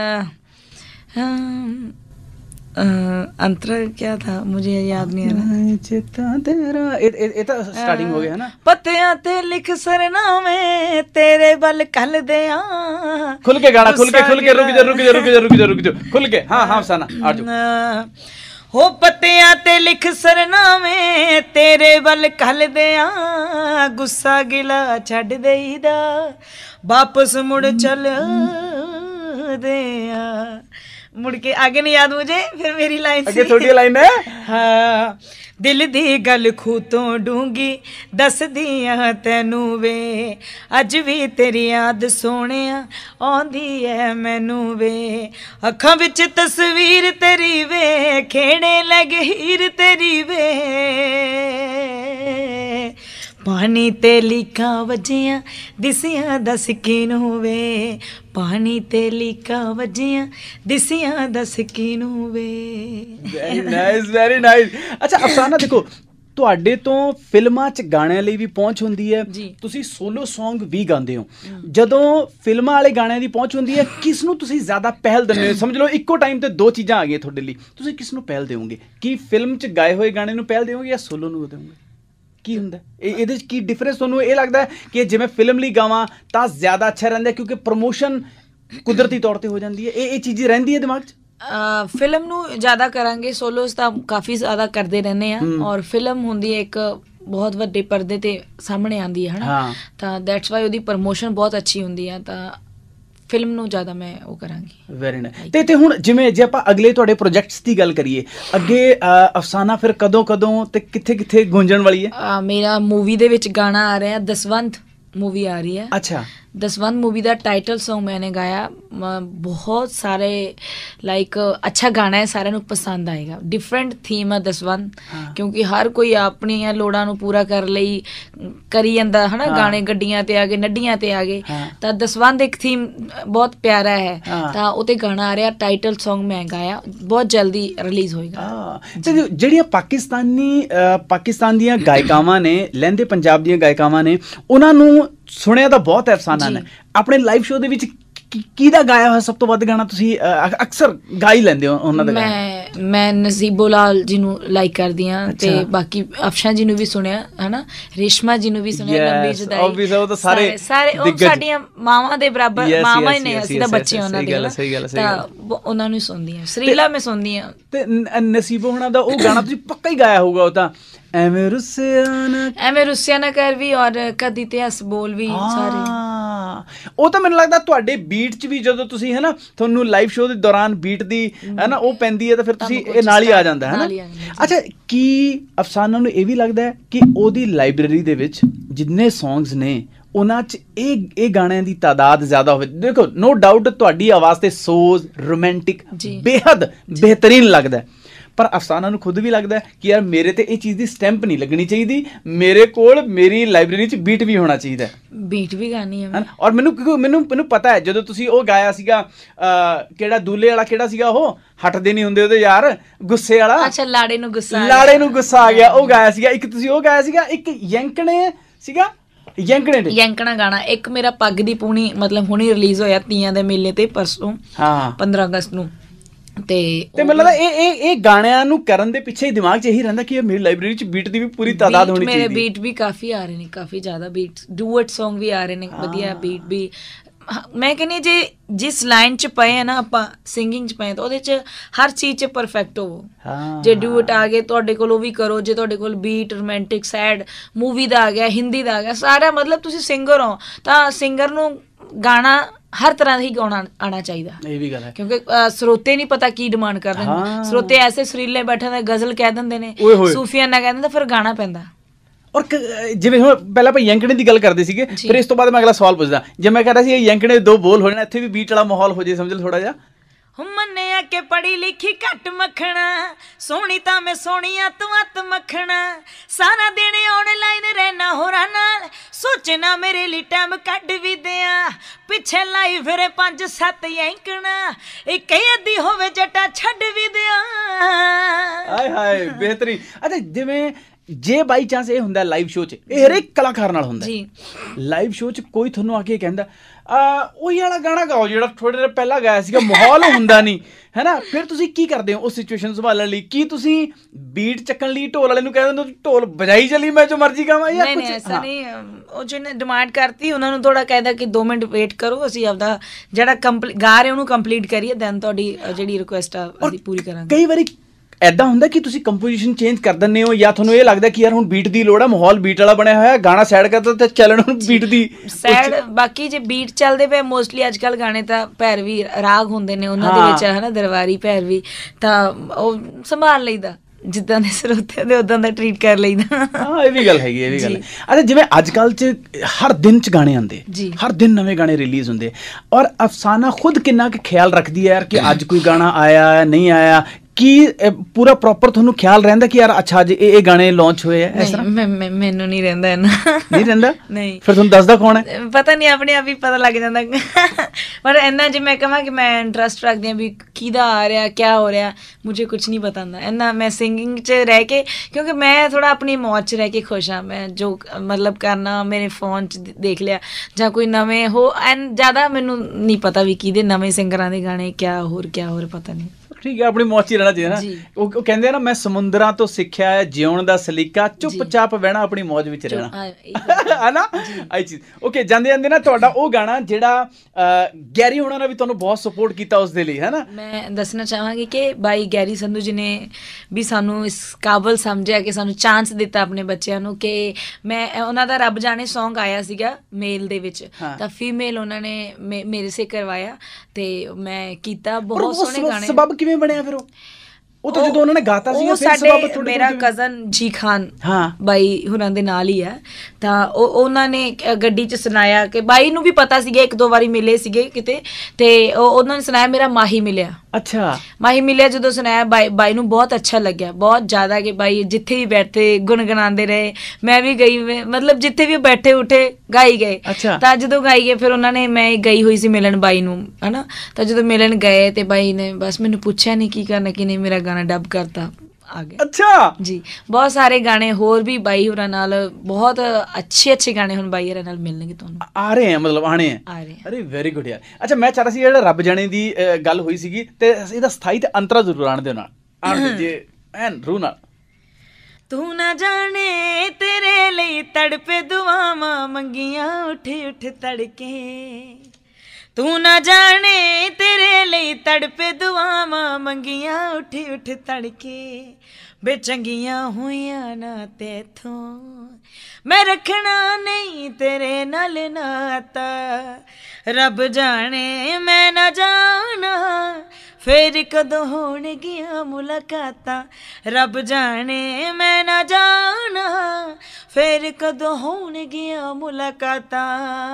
अंतरा क्या था मुझे याद नहीं आ रहा। चेता तेरा ये तो स्टार्टिंग हो गया है ना। पत्तियां ते लिख सरनामे तेरे बल कल दे आ। खुल के गाना, खुल के खुल के रुक जा रुक जा रुक जा रुक जा रुक जा खुल के। हाँ हाँ अफसाना आ जाओ। हो पत्तियां ते लिख सरनामे तेरे बल कल दे आ, गुस्सा गिला छड़ देईदा वापस मुड़ चल दे आ। मुड़ के आगे नहीं याद मुझे, फिर मेरी लाइन आगे थोड़ी लाइन है। हाँ दिल दी गल खूतों डूंगी दस दियां तैनू वे, अज भी तेरी याद सोने आंदी है मैनू वे, अखां विच तस्वीर तेरी वे खेड़े लगे हीर तेरी वे, पानी ते लीका वजियां दिसियां दस किनू वे, पानी ते लीका वजियां दिसियां दस किनू वे। Very nice very nice. ਅੱਛਾ ਅਫਸਾਨਾ ਦੇਖੋ ਤੁਹਾਡੇ ਤੋਂ ਫਿਲਮਾਂ 'ਚ ਗਾਣਿਆਂ ਲਈ ਵੀ ਪਹੁੰਚ ਹੁੰਦੀ ਹੈ, ਤੁਸੀਂ ਸੋਲੋ ਸੌਂਗ ਵੀ ਗਾਉਂਦੇ ਹੋ। ਜਦੋਂ ਫਿਲਮਾਂ ਵਾਲੇ ਗਾਣਿਆਂ ਦੀ ਪਹੁੰਚ ਹੁੰਦੀ ਹੈ ਕਿਸ ਨੂੰ ਤੁਸੀਂ ਜ਼ਿਆਦਾ ਪਹਿਲ ਦਿੰਦੇ ਹੋ? ਸਮਝ ਲਓ ਇੱਕੋ ਟਾਈਮ ਤੇ ਦੋ ਚੀਜ਼ਾਂ ਆ ਗਈਆਂ ਤੁਹਾਡੇ ਲਈ, ਤੁਸੀਂ ਕਿਸ ਨੂੰ ਪਹਿਲ ਦਿਓਗੇ? ਕੀ ਫਿਲਮ 'ਚ ਗਾਏ ਹੋਏ ਗਾਣੇ ਨੂੰ ਪਹਿਲ ਦਿਓਗੇ ਜਾਂ ਸੋਲੋ ਨੂੰ ਦਿਓਗੇ? ਕੀ ਹੁੰਦਾ ਇਹਦੇ 'ਚ? ਕੀ ਡਿਫਰੈਂਸ ਤੁਹਾਨੂੰ ਇਹ ਲੱਗਦਾ ਕਿ ਜਿਵੇਂ ਫਿਲਮ ਲਈ ਗਾਵਾਂ ਤਾਂ ਜ਼ਿਆਦਾ ਅੱਛਾ ਰਹਿੰਦਾ ਕਿਉਂਕਿ ਪ੍ਰਮੋਸ਼ਨ ਕੁਦਰਤੀ ਤੌਰ ਤੇ ਹੋ ਜਾਂਦੀ ਹੈ, ਇਹ ਇਹ ਚੀਜ਼ ਰਹਿੰਦੀ ਹੈ ਦਿਮਾਗ 'ਚ? ਫਿਲਮ ਨੂੰ ਜ਼ਿਆਦਾ ਕਰਾਂਗੇ, ਸੋਲੋਸ ਤਾਂ ਕਾਫੀ ਜ਼ਿਆਦਾ ਕਰਦੇ ਰਹਿੰਦੇ ਆ, ਔਰ ਫਿਲਮ ਹੁੰਦੀ ਹੈ ਇੱਕ ਬਹੁਤ ਵੱਡੇ ਪਰਦੇ ਤੇ ਸਾਹਮਣੇ ਆਉਂਦੀ ਹੈ ਹਨਾ, ਤਾਂ ਦੈਟਸ ਵਾਈ ਉਹਦੀ ਪ੍ਰਮੋਸ਼ਨ ਬਹੁਤ ਅੱਛੀ ਹੁੰਦੀ ਆ, ਤਾਂ ਫਿਲਮ ਨੂੰ ਜ਼ਿਆਦਾ ਮੈਂ ਉਹ ਕਰਾਂਗੀ। Very nice. ਤੇ ਤੇ ਹੁਣ ਜਿਵੇਂ ਜੇ ਆਪਾਂ ਅਗਲੇ ਤੁਹਾਡੇ ਪ੍ਰੋਜੈਕਟਸ ਦੀ ਗੱਲ ਕਰੀਏ, ਅੱਗੇ ਅਫਸਾਨਾ ਫਿਰ ਕਦੋਂ ਕਦੋਂ ਤੇ ਕਿੱਥੇ ਕਿੱਥੇ ਗੂੰਜਣ ਵਾਲੀ ਹੈ? ਮੇਰਾ ਮੂਵੀ ਦੇ ਵਿੱਚ ਗਾਣਾ ਆ ਰਿਹਾ, ਦਸਵੰਤ मूवी आ रही है। अच्छा, दसवंत मूवी का टाइटल सॉन्ग मैंने गाया, बहुत सारे लाइक अच्छा गाना है, सारे पसंद आएगा। डिफरेंट थीम है दसवंत, हाँ। क्योंकि हर कोई अपनी लोड़ां नूं पूरा कर लई करी जांदा है ना, हाँ। गाने गड्डियां ते आ गए, नड्डियां ते आ गए, हाँ। तो दसवंत एक थीम बहुत प्यारा है, हाँ। तो उते गाना आ रहा, टाइटल सॉन्ग मैं गाया, बहुत जल्दी रिलीज होएगा। ਜਿਹੜੀਆਂ ਪਾਕਿਸਤਾਨੀ ਪਾਕਿਸਤਾਨ ਦੀਆਂ ਗਾਇਕਾਵਾਂ ਨੇ, ਲਹਿੰਦੇ ਪੰਜਾਬ ਦੀਆਂ ਗਾਇਕਾਵਾਂ ਨੇ, ਉਹਨਾਂ ਨੂੰ ਸੁਣਿਆ ਤਾਂ ਬਹੁਤ ਹੈ ਅਫਸਾਨਾ ਨੇ। ਆਪਣੇ ਲਾਈਵ ਸ਼ੋਅ ਦੇ ਵਿੱਚ ਕਿਹਦਾ ਗਾਇਆ ਹੋਇਆ ਸਭ ਤੋਂ ਵੱਧ ਗਾਣਾ ਤੁਸੀਂ ਅਕਸਰ ਗਾ ਹੀ ਲੈਂਦੇ ਹੋ ਉਹਨਾਂ ਦਾ? ਮੈਂ ਮੈਂ ਨਸੀਬੋ ਲਾਲ ਜੀ ਨੂੰ ਲਾਈਕ ਕਰਦੀ ਹਾਂ, ਤੇ ਬਾਕੀ ਅਫਸ਼ਾ ਜੀ ਨੂੰ ਵੀ ਸੁਣਿਆ ਹੈ ਨਾ, ਰੇਸ਼ਮਾ ਜੀ ਨੂੰ ਵੀ ਸੁਣਿਆ, ਲੰਬੀ ਜੁਦਾਈ, ਉਹ ਤਾਂ ਸਾਰੇ ਸਾਰੇ ਉਹ ਸਾਡੀਆਂ ਮਾਵਾਂ ਦੇ ਬਰਾਬਰ ਮਾਵਾਂ ਹੀ ਨੇ, ਅਸੀਂ ਤਾਂ ਬੱਚੇ ਉਹਨਾਂ ਦੇ, ਤਾਂ ਉਹਨਾਂ ਨੂੰ ਸੁਣਦੀ ਹਾਂ। ਸਰੀਲਾ ਮੈਂ ਸੁਣਦੀ ਹਾਂ। ਤੇ ਨਸੀਬੋ ਹੁਣਾਂ ਦਾ ਉਹ ਗਾਣਾ ਤੁਸੀਂ ਪੱਕਾ ਹੀ ਗਾਇਆ ਹੋਊਗਾ, ਉਹ ਤਾਂ ਐਵੇਂ ਰੁੱਸਿਆ ਨਾ ਐਵੇਂ ਰੁੱਸਿਆ ਨਾ ਕਰ ਵੀ, ਔਰ ਕਦੀ ਤੇ ਹੱਸ ਬੋਲ ਵੀ, ਸਾਰੇ ਉਹ ਤਾਂ ਮੈਨੂੰ ਲੱਗਦਾ ਤੁਹਾਡੇ ਬੀਟ 'ਚ ਵੀ ਜਦੋਂ ਤੁਸੀਂ ਹੈ ਨਾ, ਤੁਹਾਨੂੰ ਲਾਈਵ ਸ਼ੋਅ ਦੇ ਦੌਰਾਨ ਬੀਟ ਦੀ ਹੈ ਨਾ ਉਹ ਪੈਂਦੀ ਹੈ, ਤਾਂ ਫਿਰ ਤੁਸੀਂ ਇਹ ਨਾਲ ਹੀ ਆ ਜਾਂਦਾ ਹੈ ਨਾ। ਅੱਛਾ, ਕੀ ਅਫਸਾਨਾ ਨੂੰ ਇਹ ਵੀ ਲੱਗਦਾ ਹੈ ਕਿ ਉਹਦੀ ਲਾਇਬ੍ਰੇਰੀ ਦੇ ਵਿੱਚ ਜਿੰਨੇ ਸੌਂਗਸ ਨੇ ਉਹਨਾਂ 'ਚ ਇਹ ਇਹ ਗਾਣਿਆਂ ਦੀ ਤਾਦਾਦ ਜ਼ਿਆਦਾ ਹੋਵੇ? ਦੇਖੋ, ਨੋ ਡਾਊਟ ਤੁਹਾਡੀ ਆਵਾਜ਼ ਤੇ ਸੋਜ਼ ਰੋਮਾਂਟਿਕ ਬੇਹੱਦ ਬਿਹਤਰੀਨ ਲੱਗਦਾ, ਪਰ ਅਫਸਾਨਾ ਨੂੰ ਖੁਦ ਵੀ ਲੱਗਦਾ ਕਿ ਯਾਰ ਮੇਰੇ ਤੇ ਇਹ ਚੀਜ਼ ਦੀ ਸਟੈਂਪ ਨਹੀਂ ਲੱਗਣੀ ਚਾਹੀਦੀ, ਮੇਰੇ ਕੋਲ ਮੇਰੀ ਲਾਇਬ੍ਰੇਰੀ 'ਚ ਬੀਟ ਵੀ ਹੋਣਾ ਚਾਹੀਦਾ। ਬੀਟ ਵੀ ਗਾਣੀ ਹੈ, ਔਰ ਮੈਨੂੰ ਮੈਨੂੰ ਮੈਨੂੰ ਪਤਾ ਹੈ ਜਦੋਂ ਤੁਸੀਂ ਉਹ ਗਾਇਆ ਸੀਗਾ, ਕਿਹੜਾ ਦੂਲੇ ਵਾਲਾ ਕਿਹੜਾ ਸੀਗਾ, ਉਹ ਹਟਦੇ ਨਹੀਂ ਹੁੰਦੇ ਉਹਦੇ ਯਾਰ, ਗੁੱਸੇ ਵਾਲਾ, ਅੱਛਾ ਲਾੜੇ ਨੂੰ ਗੁੱਸਾ ਲਾੜੇ ਨੂੰ ਗੁੱਸਾ ਆ ਗਿਆ, ਉਹ ਗਾਇਆ ਸੀਗਾ। ਇੱਕ ਤੁਸੀਂ ਉਹ ਗਾਇਆ ਸੀਗਾ, ਇੱਕ ਯੰਕਣੇ ਸੀਗਾ, ਯੰਕਣੇ ਯੰਕਣਾ ਗਾਣਾ ਇੱਕ ਮੇਰਾ, ਪੱਗ ਦੀ ਪੂਣੀ ਮਤਲਬ ਹੁਣੀ ਰਿਲੀਜ਼ ਹੋਇਆ ਤੀਆਂ ਦੇ ਮੇਲੇ ਤੇ ਪਰਸੋਂ, ਹਾਂ ਪੰਦਰਾਂ ਅਗਸਤ ਨੂੰ। ਤੇ ਤੇ ਮੈਨੂੰ ਲੱਗਦਾ ਇਹ ਇਹ ਇਹ ਗਾਣਿਆਂ ਨੂੰ ਕਰਨ ਦੇ ਪਿੱਛੇ ਹੀ ਦਿਮਾਗ 'ਚ ਇਹੀ ਰਹਿੰਦਾ ਕਿ ਮੇਰੀ ਲਾਇਬ੍ਰੇਰੀ 'ਚ ਬੀਟ ਦੀ ਵੀ ਪੂਰੀ ਤਾਦਾਦ ਹੋਣੀ ਚਾਹੀਦੀ। ਮੇਰੇ ਬੀਟ ਵੀ ਕਾਫੀ ਆ ਰਹੇ ਨੇ, ਕਾਫੀ ਜ਼ਿਆਦਾ ਬੀਟ, ਡੂਅਟ ਸੌਂਗ ਵੀ ਆ ਰਹੇ ਨੇ, ਵਧੀਆ ਬੀਟ ਵੀ। ਮੈਂ ਕਹਿੰਦੀ ਜੇ ਜਿਸ ਲਾਈਨ 'ਚ ਪਏ ਆ ਨਾ ਆਪਾਂ, ਸਿੰਗਿੰਗ 'ਚ ਪਏ ਤਾਂ ਉਹਦੇ 'ਚ ਹਰ ਚੀਜ਼ 'ਚ ਪਰਫੈਕਟ ਹੋਵੋ। ਜੇ ਡੂਅਟ ਆ ਗਏ ਤੁਹਾਡੇ ਕੋਲ ਉਹ ਵੀ ਕਰੋ, ਜੇ ਤੁਹਾਡੇ ਕੋਲ ਬੀਟ ਰੋਮਾਂਟਿਕ ਸੈਡ ਮੂਵੀ ਦਾ ਆ ਗਿਆ, ਹਿੰਦੀ ਦਾ ਆ ਗਿਆ, ਸਾਰਾ ਮਤਲਬ ਤੁਸੀਂ ਸਿੰਗਰ ਹੋ ਤਾਂ ਸਿੰਗਰ ਨੂੰ ਗਾਣਾ ਹਰ ਤਰ੍ਹਾਂ ਦਾ ਹੀ ਗਾਉਣਾ ਆਉਣਾ ਚਾਹੀਦਾ। ਇਹ ਵੀ ਗੱਲ ਹੈ, ਕਿਉਂਕਿ ਸਰੋਤੇ ਨਹੀਂ ਪਤਾ ਕੀ ਡਿਮਾਂਡ ਕਰਦੇ ਨੇ, ਸਰੋਤੇ ਐਸੇ ਸੁਰੀਲੇ ਬੈਠੇ ਨੇ, ਗਜ਼ਲ ਕਹਿ ਦਿੰਦੇ ਨੇ, ਸੂਫੀਆਨਾ ਕਹਿ ਦਿੰਦੇ, ਫਿਰ ਗਾਣਾ ਪੈਂਦਾ। ਔਰ ਜਿਵੇਂ ਹੁਣ ਪਹਿਲਾਂ ਆਪਾਂ ਯੰਕਣੇ ਦੀ ਗੱਲ ਕਰਦੇ ਸੀਗੇ, ਫਿਰ ਇਸ ਤੋਂ ਬਾਅਦ ਮੈਂ ਅਗਲਾ ਸਵਾਲ ਪੁੱਛਦਾ, ਜੇ ਮੈਂ ਕਹਿ ਰਿਹਾ ਸੀ ਯੰਕਣੇ ਦੋ ਬੋਲ ਹੋ ਜਾਣਾ, ਇੱਥੇ ਵੀ ਬੀਟ ਵਾਲਾ ਮਾਹੌਲ ਹੋ ਜੇ, ਸਮਝ ਲਓ ਥੋੜਾ ਜਿਹਾ। ਮੰਨਿਆ ਕਿ ਪੜ੍ਹੀ ਲਿਖੀ ਘੱਟ ਮੱਖਣਾ, ਸੋਹਣੀ ਤਾਂ ਮੈਂ ਸੋਹਣੀਆਂ ਤੂੰ ਅੱਤ ਮੱਖਣਾ, ਸਾਰਾ ਦਿਨ ਆਨਲਾਈਨ ਰਹਿਣਾ ਹੋਰਾਂ ਨਾਲ, ਸੋਚਣਾ ਮੇਰੇ ਲਈ ਟਾਈਮ ਕੱਢ ਵੀ ਦਿਆਂ, ਪਿੱਛੇ ਲਾਈ ਫਿਰੇ ਪੰਜ ਸੱਤ ਯੰਕਣਾ, ਇੱਕ ਅੱਧੀ ਹੋਵੇ ਜੱਟਾ ਛੱਡ ਵੀ ਦਿਆਂ। ਹਾਏ ਹਾਏ ਬਿਹਤਰੀਨ। ਅੱਛਾ, ਜਿਵੇਂ ਜੇ ਬਾਈ ਚਾਂਸ ਇਹ ਹੁੰਦਾ ਲਾਈਵ ਸ਼ੋਅ 'ਚ, ਇਹ ਹਰੇਕ ਕਲਾਕਾਰ ਨਾਲ ਹੁੰਦਾ ਜੀ, ਲਾਈਵ ਸ਼ੋਅ 'ਚ ਕੋਈ ਤੁਹਾਨੂੰ ਆ ਕੇ ਕਹਿੰਦਾ ਉਹੀ ਵਾਲਾ ਗਾਣਾ ਗਾਓ ਜਿਹੜਾ ਥੋੜੇ ਦੇਰ ਪਹਿਲਾਂ ਗਾਇਆ ਸੀਗਾ, ਮਾਹੌਲ ਹੁੰਦਾ ਨਹੀਂ ਹੈ ਨਾ, ਫਿਰ ਤੁਸੀਂ ਕੀ ਕਰਦੇ ਹੋ ਉਸ ਸਿਚੁਏਸ਼ਨ ਸੰਭਾਲਣ ਲਈ? ਕੀ ਤੁਸੀਂ ਬੀਟ ਚੱਕਣ ਲਈ ਢੋਲ ਵਾਲੇ ਨੂੰ ਕਹਿ ਦਿੰਦੇ ਹੋ ਢੋਲ ਵਜਾਈ ਚੱਲੀ, ਮੈਂ ਜੋ ਮਰਜ਼ੀ ਗਾਵਾਂ, ਜਾਂ ਕੁਝ? ਨਹੀਂ, ਐਸਾ ਨਹੀਂ। ਉਹ ਜਿਹਨੇ ਡਿਮਾਂਡ ਕਰਤੀ ਉਹਨਾਂ ਨੂੰ ਥੋੜਾ ਕਹਿਦਾ ਕਿ ਦੋ ਮਿੰਟ ਵੇਟ ਕਰੋ, ਅਸੀਂ ਆਪਦਾ ਜਿਹੜਾ ਕੰਪਲੀ ਗਾ ਰਹੇ ਉਹਨੂੰ ਕੰਪਲੀਟ ਕਰੀਏ, ਦੈਨ ਤੁਹਾਡੀ ਜਿਹੜੀ ਰਿਕੁਐਸਟ ਆ ਅਸੀਂ ਪੂਰੀ ਕਰਾਂਗੇ। ਕਈ ਵਾਰੀ ਇੱਦਾਂ ਹੁੰਦਾ ਕਿ ਤੁਸੀਂ ਕੰਪੋਜੀਸ਼ਨ ਚੇਂਜ ਕਰ ਦਿੰਦੇ ਹੋ, ਜਾਂ ਤੁਹਾਨੂੰ ਇਹ ਲੱਗਦਾ ਕਿ ਯਾਰ ਹੁਣ ਬੀਟ ਦੀ ਲੋੜ ਆ, ਮਾਹੌਲ ਬੀਟ ਵਾਲਾ ਬਣਿਆ ਹੋਇਆ, ਗਾਣਾ ਸੈਡ ਕਰਦਾ ਤੇ ਚੱਲਣ ਹੁਣ ਬੀਟ ਦੀ ਸੈਡ। ਬਾਕੀ ਜੇ ਬੀਟ ਚੱਲਦੇ ਪਏ, ਮੋਸਟਲੀ ਅੱਜ ਕੱਲ੍ਹ ਗਾਣੇ ਤਾਂ ਭੈਰਵੀ ਰਾਗ ਹੁੰਦੇ ਨੇ ਉਹਨਾਂ ਦੇ ਵਿੱਚ, ਹੈ ਨਾ, ਦਰਬਾਰੀ ਭੈਰਵੀ, ਤਾਂ ਉਹ ਸੰਭਾਲ ਲਈਦਾ, ਜਿੱਦਾਂ ਦੇ ਸਰੋਤੇ ਦੇ ਉਦਾਂ ਦਾ ਟਰੀਟ ਕਰ ਲਈਦਾ। ਹਾਂ, ਇਹ ਵੀ ਗੱਲ ਹੈਗੀ, ਇਹ ਵੀ ਗੱਲ ਹੈ। ਅੱਛਾ, ਜਿਵੇਂ ਅੱਜ ਕੱਲ੍ਹ 'ਚ ਹਰ ਦਿਨ 'ਚ ਗਾਣੇ ਆਉਂਦੇ, ਹਰ ਦਿਨ ਨਵੇਂ ਗਾਣੇ ਰਿਲੀਜ਼ ਹੁੰਦੇ, ਔਰ ਅਫਸਾਨਾ ਖੁਦ ਕਿੰਨਾ ਕੁ ਖਿਆਲ ਰੱਖਦੀ ਹੈ ਯਾਰ ਕਿ ਅੱਜ ਕੋਈ ਗਾਣਾ ਆਇਆ ਨਹੀਂ ਆਇਆ? ਕੀ ਪੂਰਾ ਪ੍ਰੋਪਰ ਤੁਹਾਨੂੰ ਖਿਆਲ ਰਹਿੰਦਾ ਕਿ ਯਾਰ ਅੱਛਾ ਅੱਜ ਇਹ ਇਹ ਗਾਣੇ ਲਾਂਚ ਹੋਏ ਆ? ਇਸ ਤਰ੍ਹਾਂ ਮੈਨੂੰ ਨਹੀਂ ਰਹਿੰਦਾ ਇੰਨਾ। ਨਹੀਂ ਰਹਿੰਦਾ? ਨਹੀਂ। ਫਿਰ ਤੁਹਾਨੂੰ ਦੱਸਦਾ ਕੌਣ ਹੈ? ਪਤਾ ਨਹੀਂ, ਆਪਣੇ ਆਪ ਹੀ ਪਤਾ ਲੱਗ ਜਾਂਦਾ, ਪਰ ਇੰਨਾ ਜੇ ਮੈਂ ਕਹਾਂ ਕਿ ਮੈਂ ਇੰਟਰਸਟ ਰੱਖਦੀ ਹਾਂ ਵੀ ਕਿਹਦਾ ਆ ਰਿਹਾ, ਕਿਆ ਹੋ ਰਿਹਾ, ਮੁਝੇ ਕੁਛ ਨਹੀਂ ਪਤਾ ਹੁੰਦਾ ਇੰਨਾ। ਮੈਂ ਸਿੰਗਿੰਗ 'ਚ ਰਹਿ ਕੇ, ਕਿਉਂਕਿ ਮੈਂ ਥੋੜ੍ਹਾ ਆਪਣੀ ਮੌਜ 'ਚ ਰਹਿ ਕੇ ਖੁਸ਼ ਹਾਂ, ਮੈਂ ਜੋ ਮਤਲਬ ਕਰਨਾ ਮੇਰੇ ਫੋਨ 'ਚ ਦੇਖ ਲਿਆ, ਜਾਂ ਕੋਈ ਨਵੇਂ ਹੋ ਐਨ ਜ਼ਿਆਦਾ ਮੈਨੂੰ ਨਹੀਂ ਪਤਾ ਵੀ ਕਿਹਦੇ ਨਵੇਂ ਸਿੰਗਰਾਂ ਦੇ ਗਾਣੇ, ਕਿਆ ਹੋਰ ਕਿਆ ਹੋਰ ਪਤਾ ਨਹੀਂ। ਠੀਕ ਹੈ, ਆਪਣੀ ਮੌਜ 'ਚ ਰਹਿਣਾ ਚਾਹੀਦਾ ਨਾ। ਉਹ ਉਹ ਕਹਿੰਦੇ ਆ ਨਾ, ਮੈਂ ਸਮੁੰਦਰਾਂ ਤੋਂ ਸਿੱਖਿਆ ਹੈ ਜਿਉਣ ਦਾ ਸਲੀਕਾ, ਚੁੱਪ-ਚਾਪ ਬਹਿਣਾ, ਆਪਣੀ ਮੌਜ ਵਿੱਚ ਰਹਿਣਾ, ਹੈ ਨਾ ਆਈ ਚੀਜ਼। ਓਕੇ, ਜਾਂਦੇ ਜਾਂਦੇ ਨਾ ਤੁਹਾਡਾ ਉਹ ਗਾਣਾ ਜਿਹੜਾ ਗੈਰੀ ਹੋਣਾ ਨੇ ਵੀ ਤੁਹਾਨੂੰ ਬਹੁਤ ਸਪੋਰਟ ਕੀਤਾ ਉਸ ਦੇ ਲਈ, ਹੈ ਨਾ। ਮੈਂ ਦੱਸਣਾ ਚਾਹਾਂਗੀ ਕਿ ਬਾਈ ਗੈਰੀ ਸੰਧੂ ਜੀ ਨੇ ਵੀ ਸਾਨੂੰ ਇਸ ਕਾਬਲ ਸਮਝਿਆ ਕਿ ਸਾਨੂੰ ਚਾਂਸ ਦਿੱਤਾ ਆਪਣੇ ਬੱਚਿਆਂ ਨੂੰ, ਕਿ ਮੈਂ ਉਹਨਾਂ ਦਾ ਰੱਬ ਜਾਣੇ ਸੌਂਗ ਆਇਆ ਸੀਗਾ ਮੇਲ ਦੇ ਵਿੱਚ, ਤਾਂ ਫੀਮੇਲ ਉਹਨਾਂ ਨੇ ਮੇਰੇ ਸੇ ਕਰਵਾਇਆ ਤੇ ਮੈਂ ਕੀਤਾ। ਬਹੁਤ ਸੋਹਣੇ ਗਾਣੇ। ਸਬਬ ਕਿਵੇਂ ਬਣਿਆ ਫਿਰ ਉਹ ਉਹ ਤਾਂ ਜਦੋਂ ਉਹਨਾਂ ਨੇ ਗਾਤਾ ਸੀ, ਸਾਡੇ ਮੇਰਾ ਕਜ਼ਨ ਜੀ ਖਾਨ ਬਾਈ ਹੁਣਾਂ ਦੇ ਨਾਲ ਹੀ ਹੈ, ਤਾਂ ਉਹ ਉਹਨਾਂ ਨੇ ਗੱਡੀ 'ਚ ਸੁਣਾਇਆ ਕਿ ਬਾਈ ਨੂੰ ਵੀ ਪਤਾ ਸੀਗਾ, ਇੱਕ ਦੋ ਵਾਰੀ ਮਿਲੇ ਸੀਗੇ ਕਿਤੇ, ਤੇ ਉਹ ਉਹਨਾਂ ਨੇ ਸੁਣਾਇਆ ਮੇਰਾ ਮਾਹੀ ਮਿਲਿਆ। ਅੱਛਾ, ਮਾਹੀ ਮਿਲਿਆ ਜਦੋਂ ਸੁਣਾਇਆ, ਬਾਈ ਬਾਈ ਨੂੰ ਬਹੁਤ ਅੱਛਾ ਲੱਗਿਆ, ਬਹੁਤ ਜ਼ਿਆਦਾ, ਕਿ ਬਾਈ ਜਿੱਥੇ ਵੀ ਬੈਠੇ ਗੁਣਗੁਣਾਉਂਦੇ ਰਹੇ, ਮੈਂ ਵੀ ਗਈ, ਮਤਲਬ ਜਿੱਥੇ ਵੀ ਬੈਠੇ ਉੱਠੇ ਗਾਈ ਗਏ। ਤਾਂ ਜਦੋਂ ਗਾਈ ਗਏ ਫਿਰ ਉਹਨਾਂ ਨੇ, ਮੈਂ ਗਈ ਹੋਈ ਸੀ ਮਿਲਣ ਬਾਈ ਨੂੰ, ਹੈ ਨਾ, ਤਾਂ ਜਦੋਂ ਮਿਲਣ ਗਏ ਤੇ ਬਾਈ ਨੇ ਬਸ ਮੈਨੂੰ ਪੁੱਛਿਆ ਨਹੀਂ ਕੀ ਕਰਨਾ ਕੀ ਨਹੀਂ, ਮੇਰਾ ਗਾਣਾ ਡੱਬ ਕਰਤਾ, ਆ ਗਿਆ। ਅੱਛਾ ਜੀ, ਬਹੁਤ ਸਾਰੇ ਗਾਣੇ ਹੋਰ ਵੀ ਬਾਈ ਹੋਰਾਂ ਨਾਲ, ਬਹੁਤ ਅੱਛੇ ਅੱਛੇ ਗਾਣੇ ਹੁਣ ਬਾਈ ਹੋਰਾਂ ਨਾਲ ਮਿਲਣਗੇ ਤੁਹਾਨੂੰ, ਆ ਰਹੇ ਆ, ਮਤਲਬ ਆਣੇ ਆ। ਅਰੇ ਵੈਰੀ ਗੁੱਡ ਯਾਰ। ਅੱਛਾ, ਮੈਂ ਚਾਹ ਰਿਹਾ ਸੀ ਜਿਹੜਾ ਰੱਬ ਜਾਣੇ ਦੀ ਗੱਲ ਹੋਈ ਸੀਗੀ, ਤੇ ਇਹਦਾ ਸਥਾਈ ਤੇ ਅੰਤਰਾ ਜ਼ਰੂਰ ਆਣ ਦਿਓ ਨਾਲ, ਆਣ ਜੇ ਐਨ ਰੂਹ ਨਾਲ। ਤੂੰ ਨਾ ਜਾਣੇ ਤੇਰੇ ਲਈ ਤੜਪੇ ਦੁਆਵਾਂ ਮੰਗੀਆਂ, ਉੱਠ ਉੱਠ ਤੜਕੇ, ਤੂੰ ਨਾ ਜਾਣੇ ਤੇਰੇ ਲਈ ਤੜਪੇ ਦੁਆਵਾਂ ਮੰਗੀਆਂ, ਉੱਠ ਉੱਠ ਤੜਕੇ, ਬੇ ਚੰਗੀਆਂ ਹੋਈਆਂ ਨਾ ਤੇਥੋਂ ਮੈਂ ਰੱਖਣਾ ਨਹੀਂ ਤੇਰੇ ਨਾਲ ਨਾਤਾ, ਰੱਬ ਜਾਣੇ ਮੈਂ ਨਾ ਜਾਣਾ ਫੇਰ ਕਦੋਂ ਹੋਣਗੀਆਂ ਮੁਲਾਕਾਤਾਂ, ਰੱਬ ਜਾਣੇ ਮੈਂ ਨਾ ਜਾਣਾ ਫੇਰ ਕਦੋਂ ਹੋਣਗੀਆਂ ਮੁਲਾਕਾਤਾਂ,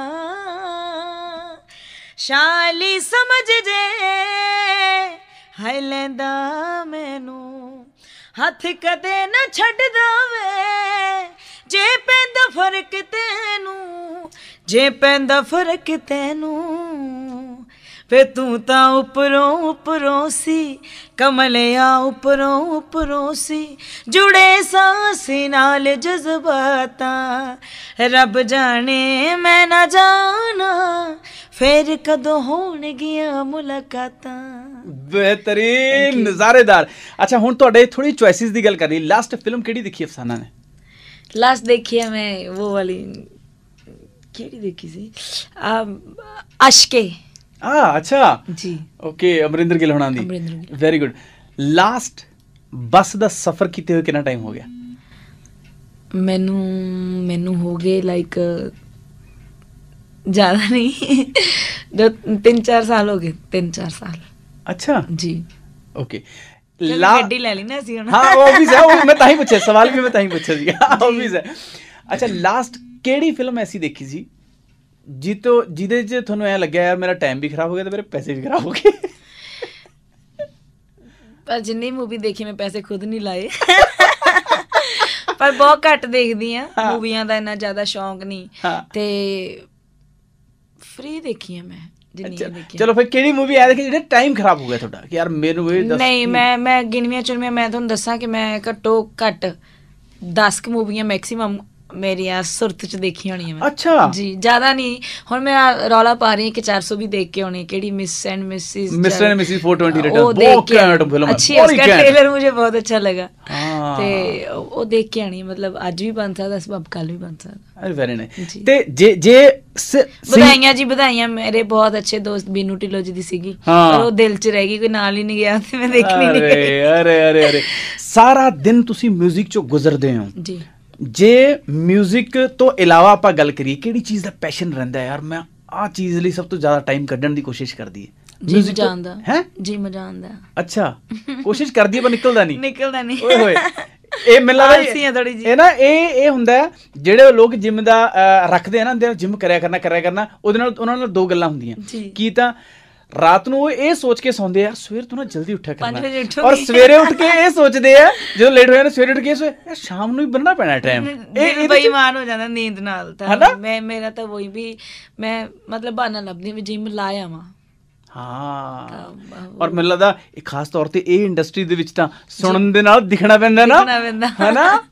ਸ਼ਾਲੀ ਸਮਝ ਜੇ ਹਾਏ ਲੈਂਦਾ ਮੈਨੂੰ, ਹੱਥ ਕਦੇ ਨਾ ਛੱਡਦਾ ਵੇ, ਜੇ ਪੈਂਦਾ ਫਰਕ ਤੈਨੂੰ, ਜੇ ਪੈਂਦਾ ਫਰਕ ਤੈਨੂੰ, ਵੇ ਤੂੰ ਤਾਂ ਉੱਪਰੋਂ ਉੱਪਰੋਂ ਸੀ ਕਮਲਿਆ, ਉੱਪਰੋਂ ਉੱਪਰੋਂ ਸੀ ਜੁੜੇ ਸਾਂਸ ਨਾਲ ਜਜ਼ਬਾਤਾਂ, ਰੱਬ ਜਾਣੇ ਮੈਂ ਨਾ ਜਾਣਾ ਫੇਰ ਕਦੋਂ ਹੋਣਗੀਆਂ ਮੁਲਾਕਾਤਾਂ। ਬਿਹਤਰੀਨ, ਨਜ਼ਾਰੇਦਾਰ। ਅੱਛਾ, ਹੁਣ ਤੁਹਾਡੇ ਥੋੜੀ ਚੁਆਇਸਿਸ ਦੀ ਗੱਲ ਕਰੀ, ਲਾਸਟ ਫਿਲਮ ਕਿਹੜੀ ਦੇਖੀ ਅਫਸਾਨਾ ਨੇ? ਲਾਸਟ ਦੇਖੀ ਹੈ ਮੈਂ ਉਹ ਵਾਲੀ, ਕਿਹੜੀ ਦੇਖੀ ਸੀ, ਅਸ਼ਕੇ। ਆ ਅੱਛਾ ਜੀ, ਓਕੇ, ਅਮਰਿੰਦਰ ਗਿੱਲ ਹੋਣਾ ਦੀ। Very good. ਲਾਸਟ ਬੱਸ ਦਾ ਸਫ਼ਰ ਕੀਤੇ ਹੋਏ ਕਿੰਨਾ ਟਾਈਮ ਹੋ ਗਿਆ? ਮੈਨੂੰ ਮੈਨੂੰ ਹੋ ਗਏ ਲਾਈਕ ਜ਼ਿਆਦਾ ਨਹੀਂ, ਦੋ ਤਿੰਨ ਚਾਰ ਸਾਲ ਹੋ ਗਏ, ਤਿੰਨ ਚਾਰ ਸਾਲ। ਅੱਛਾ ਜੀ, ਓਕੇ। ਗੱਡੀ ਲੈ ਲਈ ਨਾ ਅਸੀਂ ਹੁਣ। ਹਾਂ, ਉਹ ਵੀ ਹੈ, ਉਹ ਮੈਂ ਤਾਂ ਹੀ ਪੁੱਛਿਆ, ਸਵਾਲ ਵੀ ਮੈਂ ਤਾਂ ਹੀ ਪੁੱਛਿਆ ਸੀਗਾ, ਉਹ ਵੀ ਹੈ। ਅੱਛਾ, ਲਾਸਟ ਕਿਹੜੀ ਫਿਲਮ ਐਸੀ ਦੇਖੀ ਸੀ ਜਿੱਤੋਂ ਜਿਹਦੇ 'ਚ ਤੁਹਾਨੂੰ ਐਂ ਲੱਗਿਆ ਯਾਰ ਮੇਰਾ ਟਾਈਮ ਵੀ ਖਰਾਬ ਹੋ ਗਿਆ ਤੇ ਮੇਰੇ ਪੈਸੇ ਵੀ ਖਰਾਬ ਹੋ ਗਏ? ਪਰ ਜਿੰਨੀ ਮੂਵੀ ਦੇਖੀ ਮੈਂ ਪੈਸੇ ਖੁਦ ਨਹੀਂ ਲਾਏ, ਪਰ ਬਹੁਤ ਘੱਟ ਦੇਖਦੀ ਆ ਮੂਵੀਆਂ ਦਾ, ਇੰਨਾ ਜ਼ਿਆਦਾ ਸ਼ੌਂਕ ਨਹੀਂ, ਤੇ ਫ੍ਰੀ ਦੇਖੀ ਆ ਮੈਂ ਜਿੰਨੀ ਦੇਖੀ। ਚਲੋ ਫਿਰ ਕਿਹੜੀ ਮੂਵੀ ਆ ਦੇਖੀ ਜਿਹੜੇ ਟਾਈਮ ਖਰਾਬ ਹੋ ਗਿਆ ਤੁਹਾਡਾ ਕਿ ਯਾਰ ਮੈਨੂੰ ਇਹ ਦੱਸ? ਨਹੀਂ, ਮੈਂ ਮੈਂ ਗਿਣਵੀਆਂ ਚੁਣਵੀਆਂ ਮੈਂ ਤੁਹਾਨੂੰ ਦੱਸਾਂ ਕਿ ਮੈਂ ਘੱਟੋ ਘੱਟ ਦਸ ਕੁ ਮੂਵੀਆਂ ਮੈਕਸੀਮਮ ਮੇਰੀਆਂ ਸੁਰਤ 'ਚ ਦੇਖੀ ਹੋਣੀ ਮੈਂ। ਅੱਛਾ ਜੀ, ਜ਼ਿਆਦਾ ਨਹੀਂ। ਹੁਣ ਮੈਂ ਰੌਲਾ ਪਾ ਰਹੀ ਹਾਂ ਕਿ ਚਾਰ ਸੌ ਵੀ ਦੇਖ ਕੇ ਆਉਣੀ, ਕਿਹੜੀ miss and Mrs miss and Mrs four twenty return, वो देख के अच्छी है, उसका ट्रेलर मुझे बहुत अच्छा लगा, ਤੇ ਉਹ ਦੇਖ ਕੇ ਆਣੀ, ਮਤਲਬ ਅੱਜ ਵੀ ਬਣ ਸਕਦਾ ਸਬਬ, ਕੱਲ ਵੀ ਬਣ ਸਕਦਾ। Very nice. ਤੇ ਜੇ ਜੇ ਵਧਾਈਆਂ ਜੀ, ਵਧਾਈਆਂ। ਮੇਰੇ ਬਹੁਤ ਅੱਛੇ ਦੋਸਤ ਬੀਨੂ ਢਿੱਲੋਂ ਜੀ ਦੀ ਸੀਗੀ, ਪਰ ਉਹ ਦਿਲ 'ਚ ਰਹਿ ਗਈ, ਕੋਈ ਨਾਲ ਹੀ ਨਹੀਂ ਗਿਆ ਤੇ ਮੈਂ ਦੇਖਣੀ ਨਹੀਂ ਗਈ। ਅਰੇ ਅਰੇ ਅਰੇ, ਸਾਰਾ ਦਿਨ ਤੁਸੀਂ ਮਿਊਜ਼ਿਕ 'ਚੋਂ ਗੁਜ਼ਰਦੇ ਹੋ ਜੀ, ਜੇ ਮਿਊਜ਼ਿਕ ਤੋਂ ਇਲਾਵਾ ਆਪਾਂ ਗੱਲ ਕਰੀਏ ਕਿਹੜੀ ਚੀਜ਼ ਦਾ ਪੈਸ਼ਨ ਰਹਿੰਦਾ ਯਾਰ ਮੈਂ ਆਹ ਚੀਜ਼ ਲਈ ਸਭ ਤੋਂ ਜ਼ਿਆਦਾ ਟਾਈਮ ਕੱਢਣ ਦੀ ਕੋਸ਼ਿਸ਼ ਕਰਦੀ ਹੈ? ਜੀ ਮਜ਼ਾ ਆਉਂਦਾ ਹੈ। ਜੀ ਮਜ਼ਾ ਆਉਂਦਾ। ਅੱਛਾ, ਕੋਸ਼ਿਸ਼ ਕਰਦੀ ਹੈ ਪਰ ਨਿਕਲਦਾ ਨਹੀਂ। ਨਿਕਲਦਾ ਨਹੀਂ। ਓਏ ਹੋਏ, ਇਹ ਮੈਨੂੰ ਲੱਗਦਾ ਇਹ ਨਾ ਇਹ ਇਹ ਹੁੰਦਾ ਜਿਹੜੇ ਲੋਕ ਜਿੰਮ ਦਾ ਰੱਖਦੇ ਆ ਨਾ, ਜਿੰਮ ਕਰਿਆ ਕਰਨਾ ਕਰਿਆ ਕਰਨਾ ਉਹਦੇ ਨਾਲ ਉਹਨਾਂ ਨਾਲ ਦੋ ਗੱਲਾਂ ਹੁੰਦੀਆਂ, ਕੀ ਤਾਂ ਰਾਤ ਨੂੰ ਉਹ ਇਹ ਸੋਚ ਕੇ ਸੌਂਦੇ ਆ ਸਵੇਰ ਤੋਂ ਨਾ ਜਲਦੀ ਉੱਠਿਆ ਕਰਨਾ, ਔਰ ਸਵੇਰੇ ਉੱਠ ਕੇ ਇਹ ਸੋਚਦੇ ਆ ਜਦੋਂ ਲੇਟ ਹੋ ਜਾਂਦੇ ਸਵੇਰੇ ਉੱਠ ਕੇ ਯਾਰ ਸ਼ਾਮ ਨੂੰ ਹੀ ਬੰਨਣਾ ਪੈਣਾ ਟਾਈਮ। ਇਹ ਬੇਈਮਾਨ ਹੋ ਜਾਂਦਾ ਨੀਂਦ ਨਾਲ ਤਾਂ। ਮੈਂ ਮੇਰਾ ਤਾਂ ਵਹੀ ਵੀ ਮੈਂ ਮਤਲਬ ਬਹਾਨਾ ਲੱਭਦੀ ਵੀ ਜਿੰਮ ਲਾ ਆਵਾਂ। ਹਾਂ, ਔਰ ਮੈਨੂੰ ਲੱਗਦਾ ਖਾਸ ਤੌਰ ਤੇ ਇਹ ਇੰਡਸਟਰੀ ਦੇ ਵਿੱਚ ਤਾਂ ਸੁਣਨ ਦੇ ਨਾਲ ਦਿਖਣਾ ਪੈਂਦਾ ਨਾ, ਹੈ ਨਾ।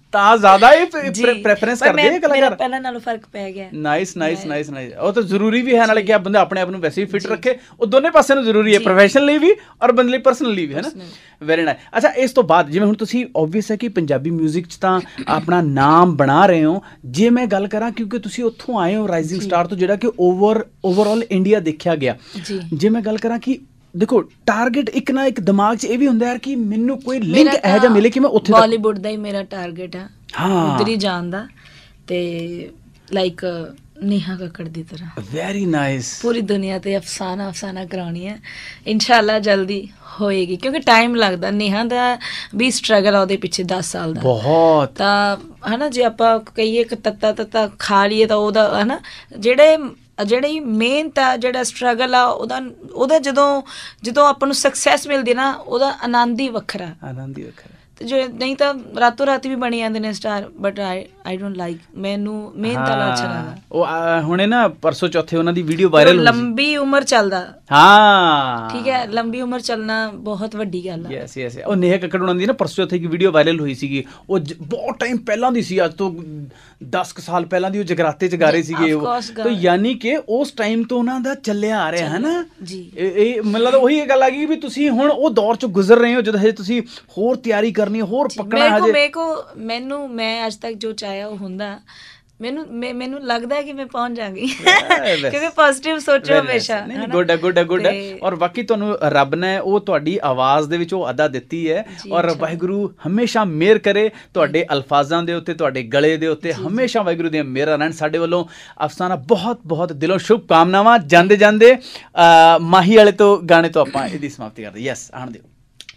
ਤਾਂ ਜ਼ਿਆਦਾ ਇਹ ਪ੍ਰੈਫਰੈਂਸ ਕਰਦੇ ਆ ਕਲਾਕਾਰ। ਪਹਿਲਾਂ ਨਾਲੋਂ ਫਰਕ ਪੈ ਗਿਆ। Nice nice nice nice. ਉਹ ਤਾਂ ਜ਼ਰੂਰੀ ਵੀ ਹੈ, ਨਾਲੇ ਕਿ ਬੰਦਾ ਆਪਣੇ ਆਪ ਨੂੰ ਵੈਸੇ ਵੀ ਫਿਟ ਰੱਖੇ, ਉਹ ਦੋਨੇ ਪਾਸੇ ਨੂੰ ਜ਼ਰੂਰੀ ਹੈ, ਪ੍ਰੋਫੈਸ਼ਨਲੀ ਵੀ ਔਰ ਬੰਦੇ ਲਈ ਪਰਸਨਲੀ ਵੀ, ਹੈ ਨਾ। Very nice. ਅੱਛਾ, ਇਸ ਤੋਂ ਬਾਅਦ ਜਿਵੇਂ ਹੁਣ ਤੁਸੀਂ ਓਬਵੀਅਸ ਹੈ ਕਿ ਪੰਜਾਬੀ ਮਿਊਜ਼ਿਕ 'ਚ ਤਾਂ ਆਪਣਾ ਨਾਮ ਬਣਾ ਰਹੇ ਹੋ। ਜੇ ਮੈਂ ਗੱਲ ਕਰਾਂ, ਕਿਉਂਕਿ ਤੁਸੀਂ ਉੱਥੋਂ ਆਏ ਹੋ ਰਾਈਜ਼ਿੰਗ ਸਟਾਰ ਤੋਂ, ਜਿਹੜਾ ਕਿ ਓਵਰ ਓਵਰਆਲ ਇੰਡੀਆ ਦੇਖਿਆ ਗਿਆ। ਜੇ ਮੈਂ ਗੱਲ ਕਰਾਂ ਕਿ ਦੇਖੋ ਟਾਰਗੇਟ ਇੱਕ ਨਾ ਇੱਕ ਦਿਮਾਗ 'ਚ ਇਹ ਵੀ ਹੁੰਦਾ ਯਾਰ ਕਿ ਮੈਨੂੰ ਕੋਈ ਲਿੰਕ ਇਹੋ ਜਿਹਾ ਮਿਲੇ ਕਿ ਮੈਂ ਉੱਥੇ ਬਾਲੀਵੁੱਡ ਦਾ ਹੀ ਮੇਰਾ ਟਾਰਗੇਟ ਆ, ਉੱਧਰ ਹੀ ਜਾਣ ਦਾ, ਤੇ ਲਾਈਕ ਨੇਹਾ ਕੱਕੜ ਦੀ ਤਰ੍ਹਾਂ। Very nice. ਪੂਰੀ ਦੁਨੀਆ ਤੇ ਅਫਸਾਨਾ ਅਫਸਾਨਾ ਕਰਾਉਣੀ ਹੈ ਇਨਸ਼ਾਅੱਲਾ, ਜਲਦੀ ਹੋਏਗੀ, ਕਿਉਂਕਿ ਟਾਈਮ ਲੱਗਦਾ। ਨੇਹਾ ਦਾ ਵੀ ਸਟਰਗਲ ਆ ਉਹਦੇ ਪਿੱਛੇ ਦਸ ਸਾਲ ਦਾ ਬਹੁਤ, ਤਾਂ ਹਨਾ ਜੇ ਆਪਾਂ ਕਹੀਏ ਕਿ ਤੱਤਾ ਤੱਤਾ ਖਾ ਲਈਏ ਤਾਂ ਉਹਦਾ ਹਨਾ ਜਿਹੜੇ ਜਿਹੜੀ ਮਿਹਨਤ ਆ, ਜਿਹੜਾ ਸਟਰਗਲ ਆ, ਉਹਦਾ ਉਹਦਾ ਜਦੋਂ ਜਦੋਂ ਆਪਾਂ ਨੂੰ ਸਕਸੈਸ ਮਿਲਦੀ ਨਾ, ਉਹਦਾ ਆਨੰਦ ਹੀ ਵੱਖਰਾ, ਆਨੰਦ ਹੀ ਵੱਖਰਾ। ਤੇ ਜੇ ਨਹੀਂ ਤਾਂ ਰਾਤੋਂ ਰਾਤ ਵੀ ਬਣੀ ਜਾਂਦੇ ਨੇ star, but I I don't like, ਮੈਨੂੰ ਮਿਹਨਤ ਵਾਲਾ ਅੱਛਾ ਲੱਗਦਾ। ਉਹ ਹੁਣੇ ਨਾ ਪਰਸੋਂ ਚੌਥੇ ਉਹਨਾਂ ਦੀ ਵੀਡੀਓ ਵਾਇਰਲ ਹੋਈ, ਲੰਬੀ ਉਮਰ ਚੱਲਦਾ। ਹਾਂ ਠੀਕ ਹੈ, ਲੰਬੀ ਉਮਰ ਚੱਲਣਾ ਬਹੁਤ ਵੱਡੀ ਗੱਲ ਹੈ। Yes yes. ਉਹ ਨੇਹਾ ਕੱਕੜ ਉਹਨਾਂ ਦੀ ਨਾ ਪਰਸੋਂ ਚੌਥੇ ਇੱਕ ਵੀਡੀਓ ਵਾਇਰਲ ਹੋਈ ਸੀਗੀ, ਉਹ ਬਹੁਤ ਟਾਈਮ ਪਹਿਲਾਂ ਦੀ ਸੀ, ਅੱਜ ਤੋਂ ਦਸ ਕੁ ਸਾਲ ਪਹਿਲਾਂ ਦੀ। ਉਹ ਜਗਰਾਤੇ 'ਚ ਗਾ ਰਹੇ ਸੀਗੇ ਉਹ, ਤਾਂ ਯਾਨੀ ਕਿ ਉਸ ਟਾਈਮ ਤੋਂ ਉਹਨਾਂ ਦਾ ਚੱਲਿਆ ਆ ਰਿਹਾ ਹੈ ਨਾ ਜੀ। ਇਹ ਮਤਲਬ ਉਹੀ ਇਹ ਗੱਲ ਆ ਗਈ ਵੀ ਤੁਸੀਂ ਹੁਣ ਉਹ ਦੌਰ 'ਚ ਗੁਜ਼ਰ ਰਹੇ ਹੋ ਜਦੋਂ ਹਜੇ ਤੁਸੀਂ ਹੋਰ ਤਿਆਰੀ ਕਰਨੀ, ਹੋਰ ਪੱਕਣਾ ਹਜੇ। ਮੇਰੇ ਕੋ ਮੈਨੂੰ ਮੈਂ ਅੱਜ ਤੱਕ ਜੋ ਚਾਹਿਆ ਉਹ ਹੁੰਦਾ, ਮੈਨੂੰ ਮੈਨੂੰ ਲੱਗਦਾ ਹੈ ਕਿ ਮੈਂ ਪਹੁੰਚ ਜਾਵਾਂਗੀ, ਕਿਉਂਕਿ ਪੋਜ਼ਿਟਿਵ ਸੋਚੋ ਹਮੇਸ਼ਾ। ਗੁੱਡ ਹੈ ਗੁੱਡ ਹੈ ਗੁੱਡ ਹੈ। ਔਰ ਬਾਕੀ ਤੁਹਾਨੂੰ ਰੱਬ ਨੇ ਉਹ ਤੁਹਾਡੀ ਆਵਾਜ਼ ਦੇ ਵਿੱਚ ਉਹ ਅਦਾ ਦਿੱਤੀ ਹੈ, ਔਰ ਵਾਹਿਗੁਰੂ ਹਮੇਸ਼ਾ ਮਿਹਰ ਕਰੇ ਤੁਹਾਡੇ ਅਲਫਾਜ਼ਾਂ ਦੇ ਉੱਤੇ, ਤੁਹਾਡੇ ਗਲੇ ਦੇ ਉੱਤੇ, ਹਮੇਸ਼ਾ ਵਾਹਿਗੁਰੂ ਦੀਆਂ ਮਿਹਰਾਂ ਰਹਿਣ। ਸਾਡੇ ਵੱਲੋਂ ਅਫਸਾਨਾ ਬਹੁਤ ਬਹੁਤ ਦਿਲੋਂ ਸ਼ੁਭ ਕਾਮਨਾਵਾਂ। ਜਾਂਦੇ ਜਾਂਦੇ ਮਾਹੀ ਵਾਲੇ ਤੋਂ ਗਾਣੇ ਤੋਂ ਆਪਾਂ ਇਹਦੀ ਸਮਾਪਤੀ ਕਰਦੇ। ਯੈਸ, ਆਣ ਦਿਓ।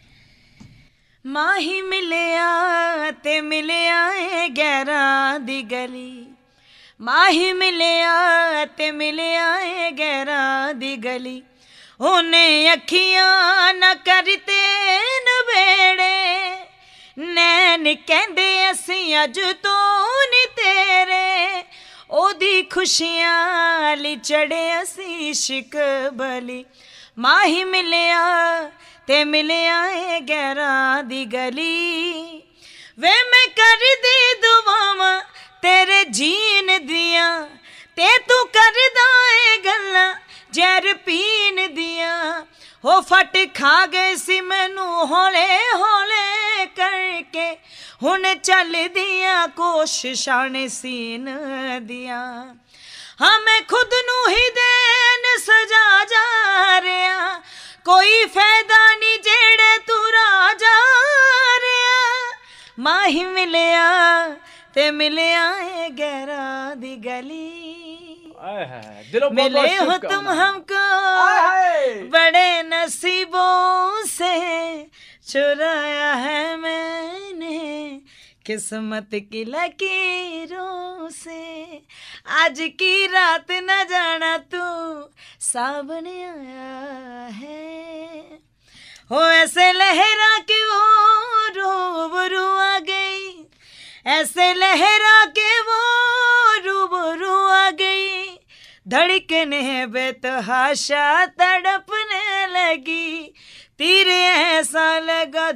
ਮਾਹੀ ਮਿਲਿਆ ਤੇ ਮਿਲਿਆ ਏ ਗਹਿਰਾਂ ਦੀ ਗਲੀ, ਮਾਹੀ ਮਿਲਿਆ ਤੇ ਮਿਲਿਆ ਏ ਗਹਿਰਾਂ ਦੀ ਗਲੀ, ਉਹਨੇ ਅੱਖੀਆਂ ਨਾ ਕਰਤੇ ਨਵੇੜੇ, ਨੈਣ ਕਹਿੰਦੇ ਅਸੀਂ ਅੱਜ ਤੋਂ ਨੀ ਤੇਰੇ, ਉਹਦੀ ਖੁਸ਼ੀਆਂ ਲਈ ਚੜੇ ਅਸੀਂ ਇਸ਼ਕ ਬਲੀ, ਮਾਹੀ ਮਿਲਿਆ ਤੇ ਮਿਲਿਆ ਏ ਗਹਿਰਾਂ ਦੀ ਗਲੀ, ਵੇ ਮੈਂ ਕਰਦੀ ਦੁਆਵਾਂ ਤੇਰੇ ਜੀਣ ਦੀਆਂ, ਤੇ ਤੂੰ ਕਰਦਾ ਏ ਗੱਲਾਂ ਜ਼ਹਿਰ ਪੀਣ ਦੀਆਂ, ਹੋ ਫਟ ਖਾ ਗਏ ਸੀ ਮੈਨੂੰ ਹੌਲੇ ਹੌਲੇ ਕਰਕੇ, ਹੁਣ ਚੱਲਦੀਆਂ ਕੋਸ਼ਿਸ਼ਾਂ ਨੇ ਸੀਨ ਦੀਆਂ, ਹਾਂ ਮੈਂ ਖੁਦ ਨੂੰ ਹੀ ਦੇਣ ਸਜਾ ਜਾ ਰਿਹਾ, ਕੋਈ ਫਾਇਦਾ ਨਹੀਂ ਜਿਹੜੇ ਤੂੰ ਰਾਜਾ ਰਿਹਾ, ਮਾਹੀ ਮਿਲਿਆ ਤੇ ਮਿਲਿਆ ਏ ਗਹਿਰਾਂ ਦੀ ਗਲੀ, ਮਿਲੇ ਹੋ ਤੁਮ ਹਮਕੋ ਬੜੇ नसीबों से चुराया है मैंने किस्मत की लकीरों से, आज की रात न जाना तू सामने आया है, हो ऐसे लहरा के वो रूबरू आ गई, ऐसे लहरा के वो रूबरू आ गई, धड़कने बेतहाशा तड़पने लगी, तीर ऐसा लगा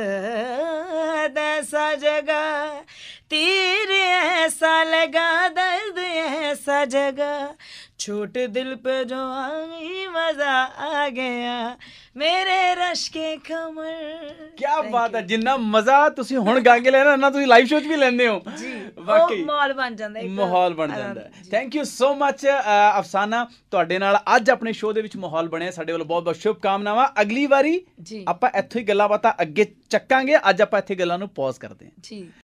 दर्द ऐसा जगा, तीर ऐसा लगा दर्द ऐसा जगा, छोट दिल पे जो आई मजा आ गया मेरे रश के कमर। क्या बात है, जिन्ना मजा तुसी हुण गा के लेना ना तुसी लाइव शो च भी लेंदे हो जी, वाकई माहौल बन जांदा है, माहौल बन जांदा है। थैंक यू सो मच अफसाना, ਤੁਹਾਡੇ ਨਾਲ ਅੱਜ ਆਪਣੇ ਸ਼ੋਅ ਦੇ ਵਿੱਚ ਮਾਹੌਲ ਬਣਿਆ, ਸਾਡੇ ਵੱਲੋਂ ਬਹੁਤ ਬਹੁਤ ਸ਼ੁਭ ਕਾਮਨਾਵਾਂ। ਅਗਲੀ ਵਾਰੀ ਆਪਾਂ ਇੱਥੋਂ ਹੀ ਗੱਲਾਂ ਬਾਤਾਂ ਅੱਗੇ ਚੱਕਾਂਗੇ, ਅੱਜ ਆਪਾਂ ਇੱਥੇ ਗੱਲਾਂ ਨੂੰ ਪੌਜ਼ ਕਰਦੇ ਹਾਂ ਜੀ।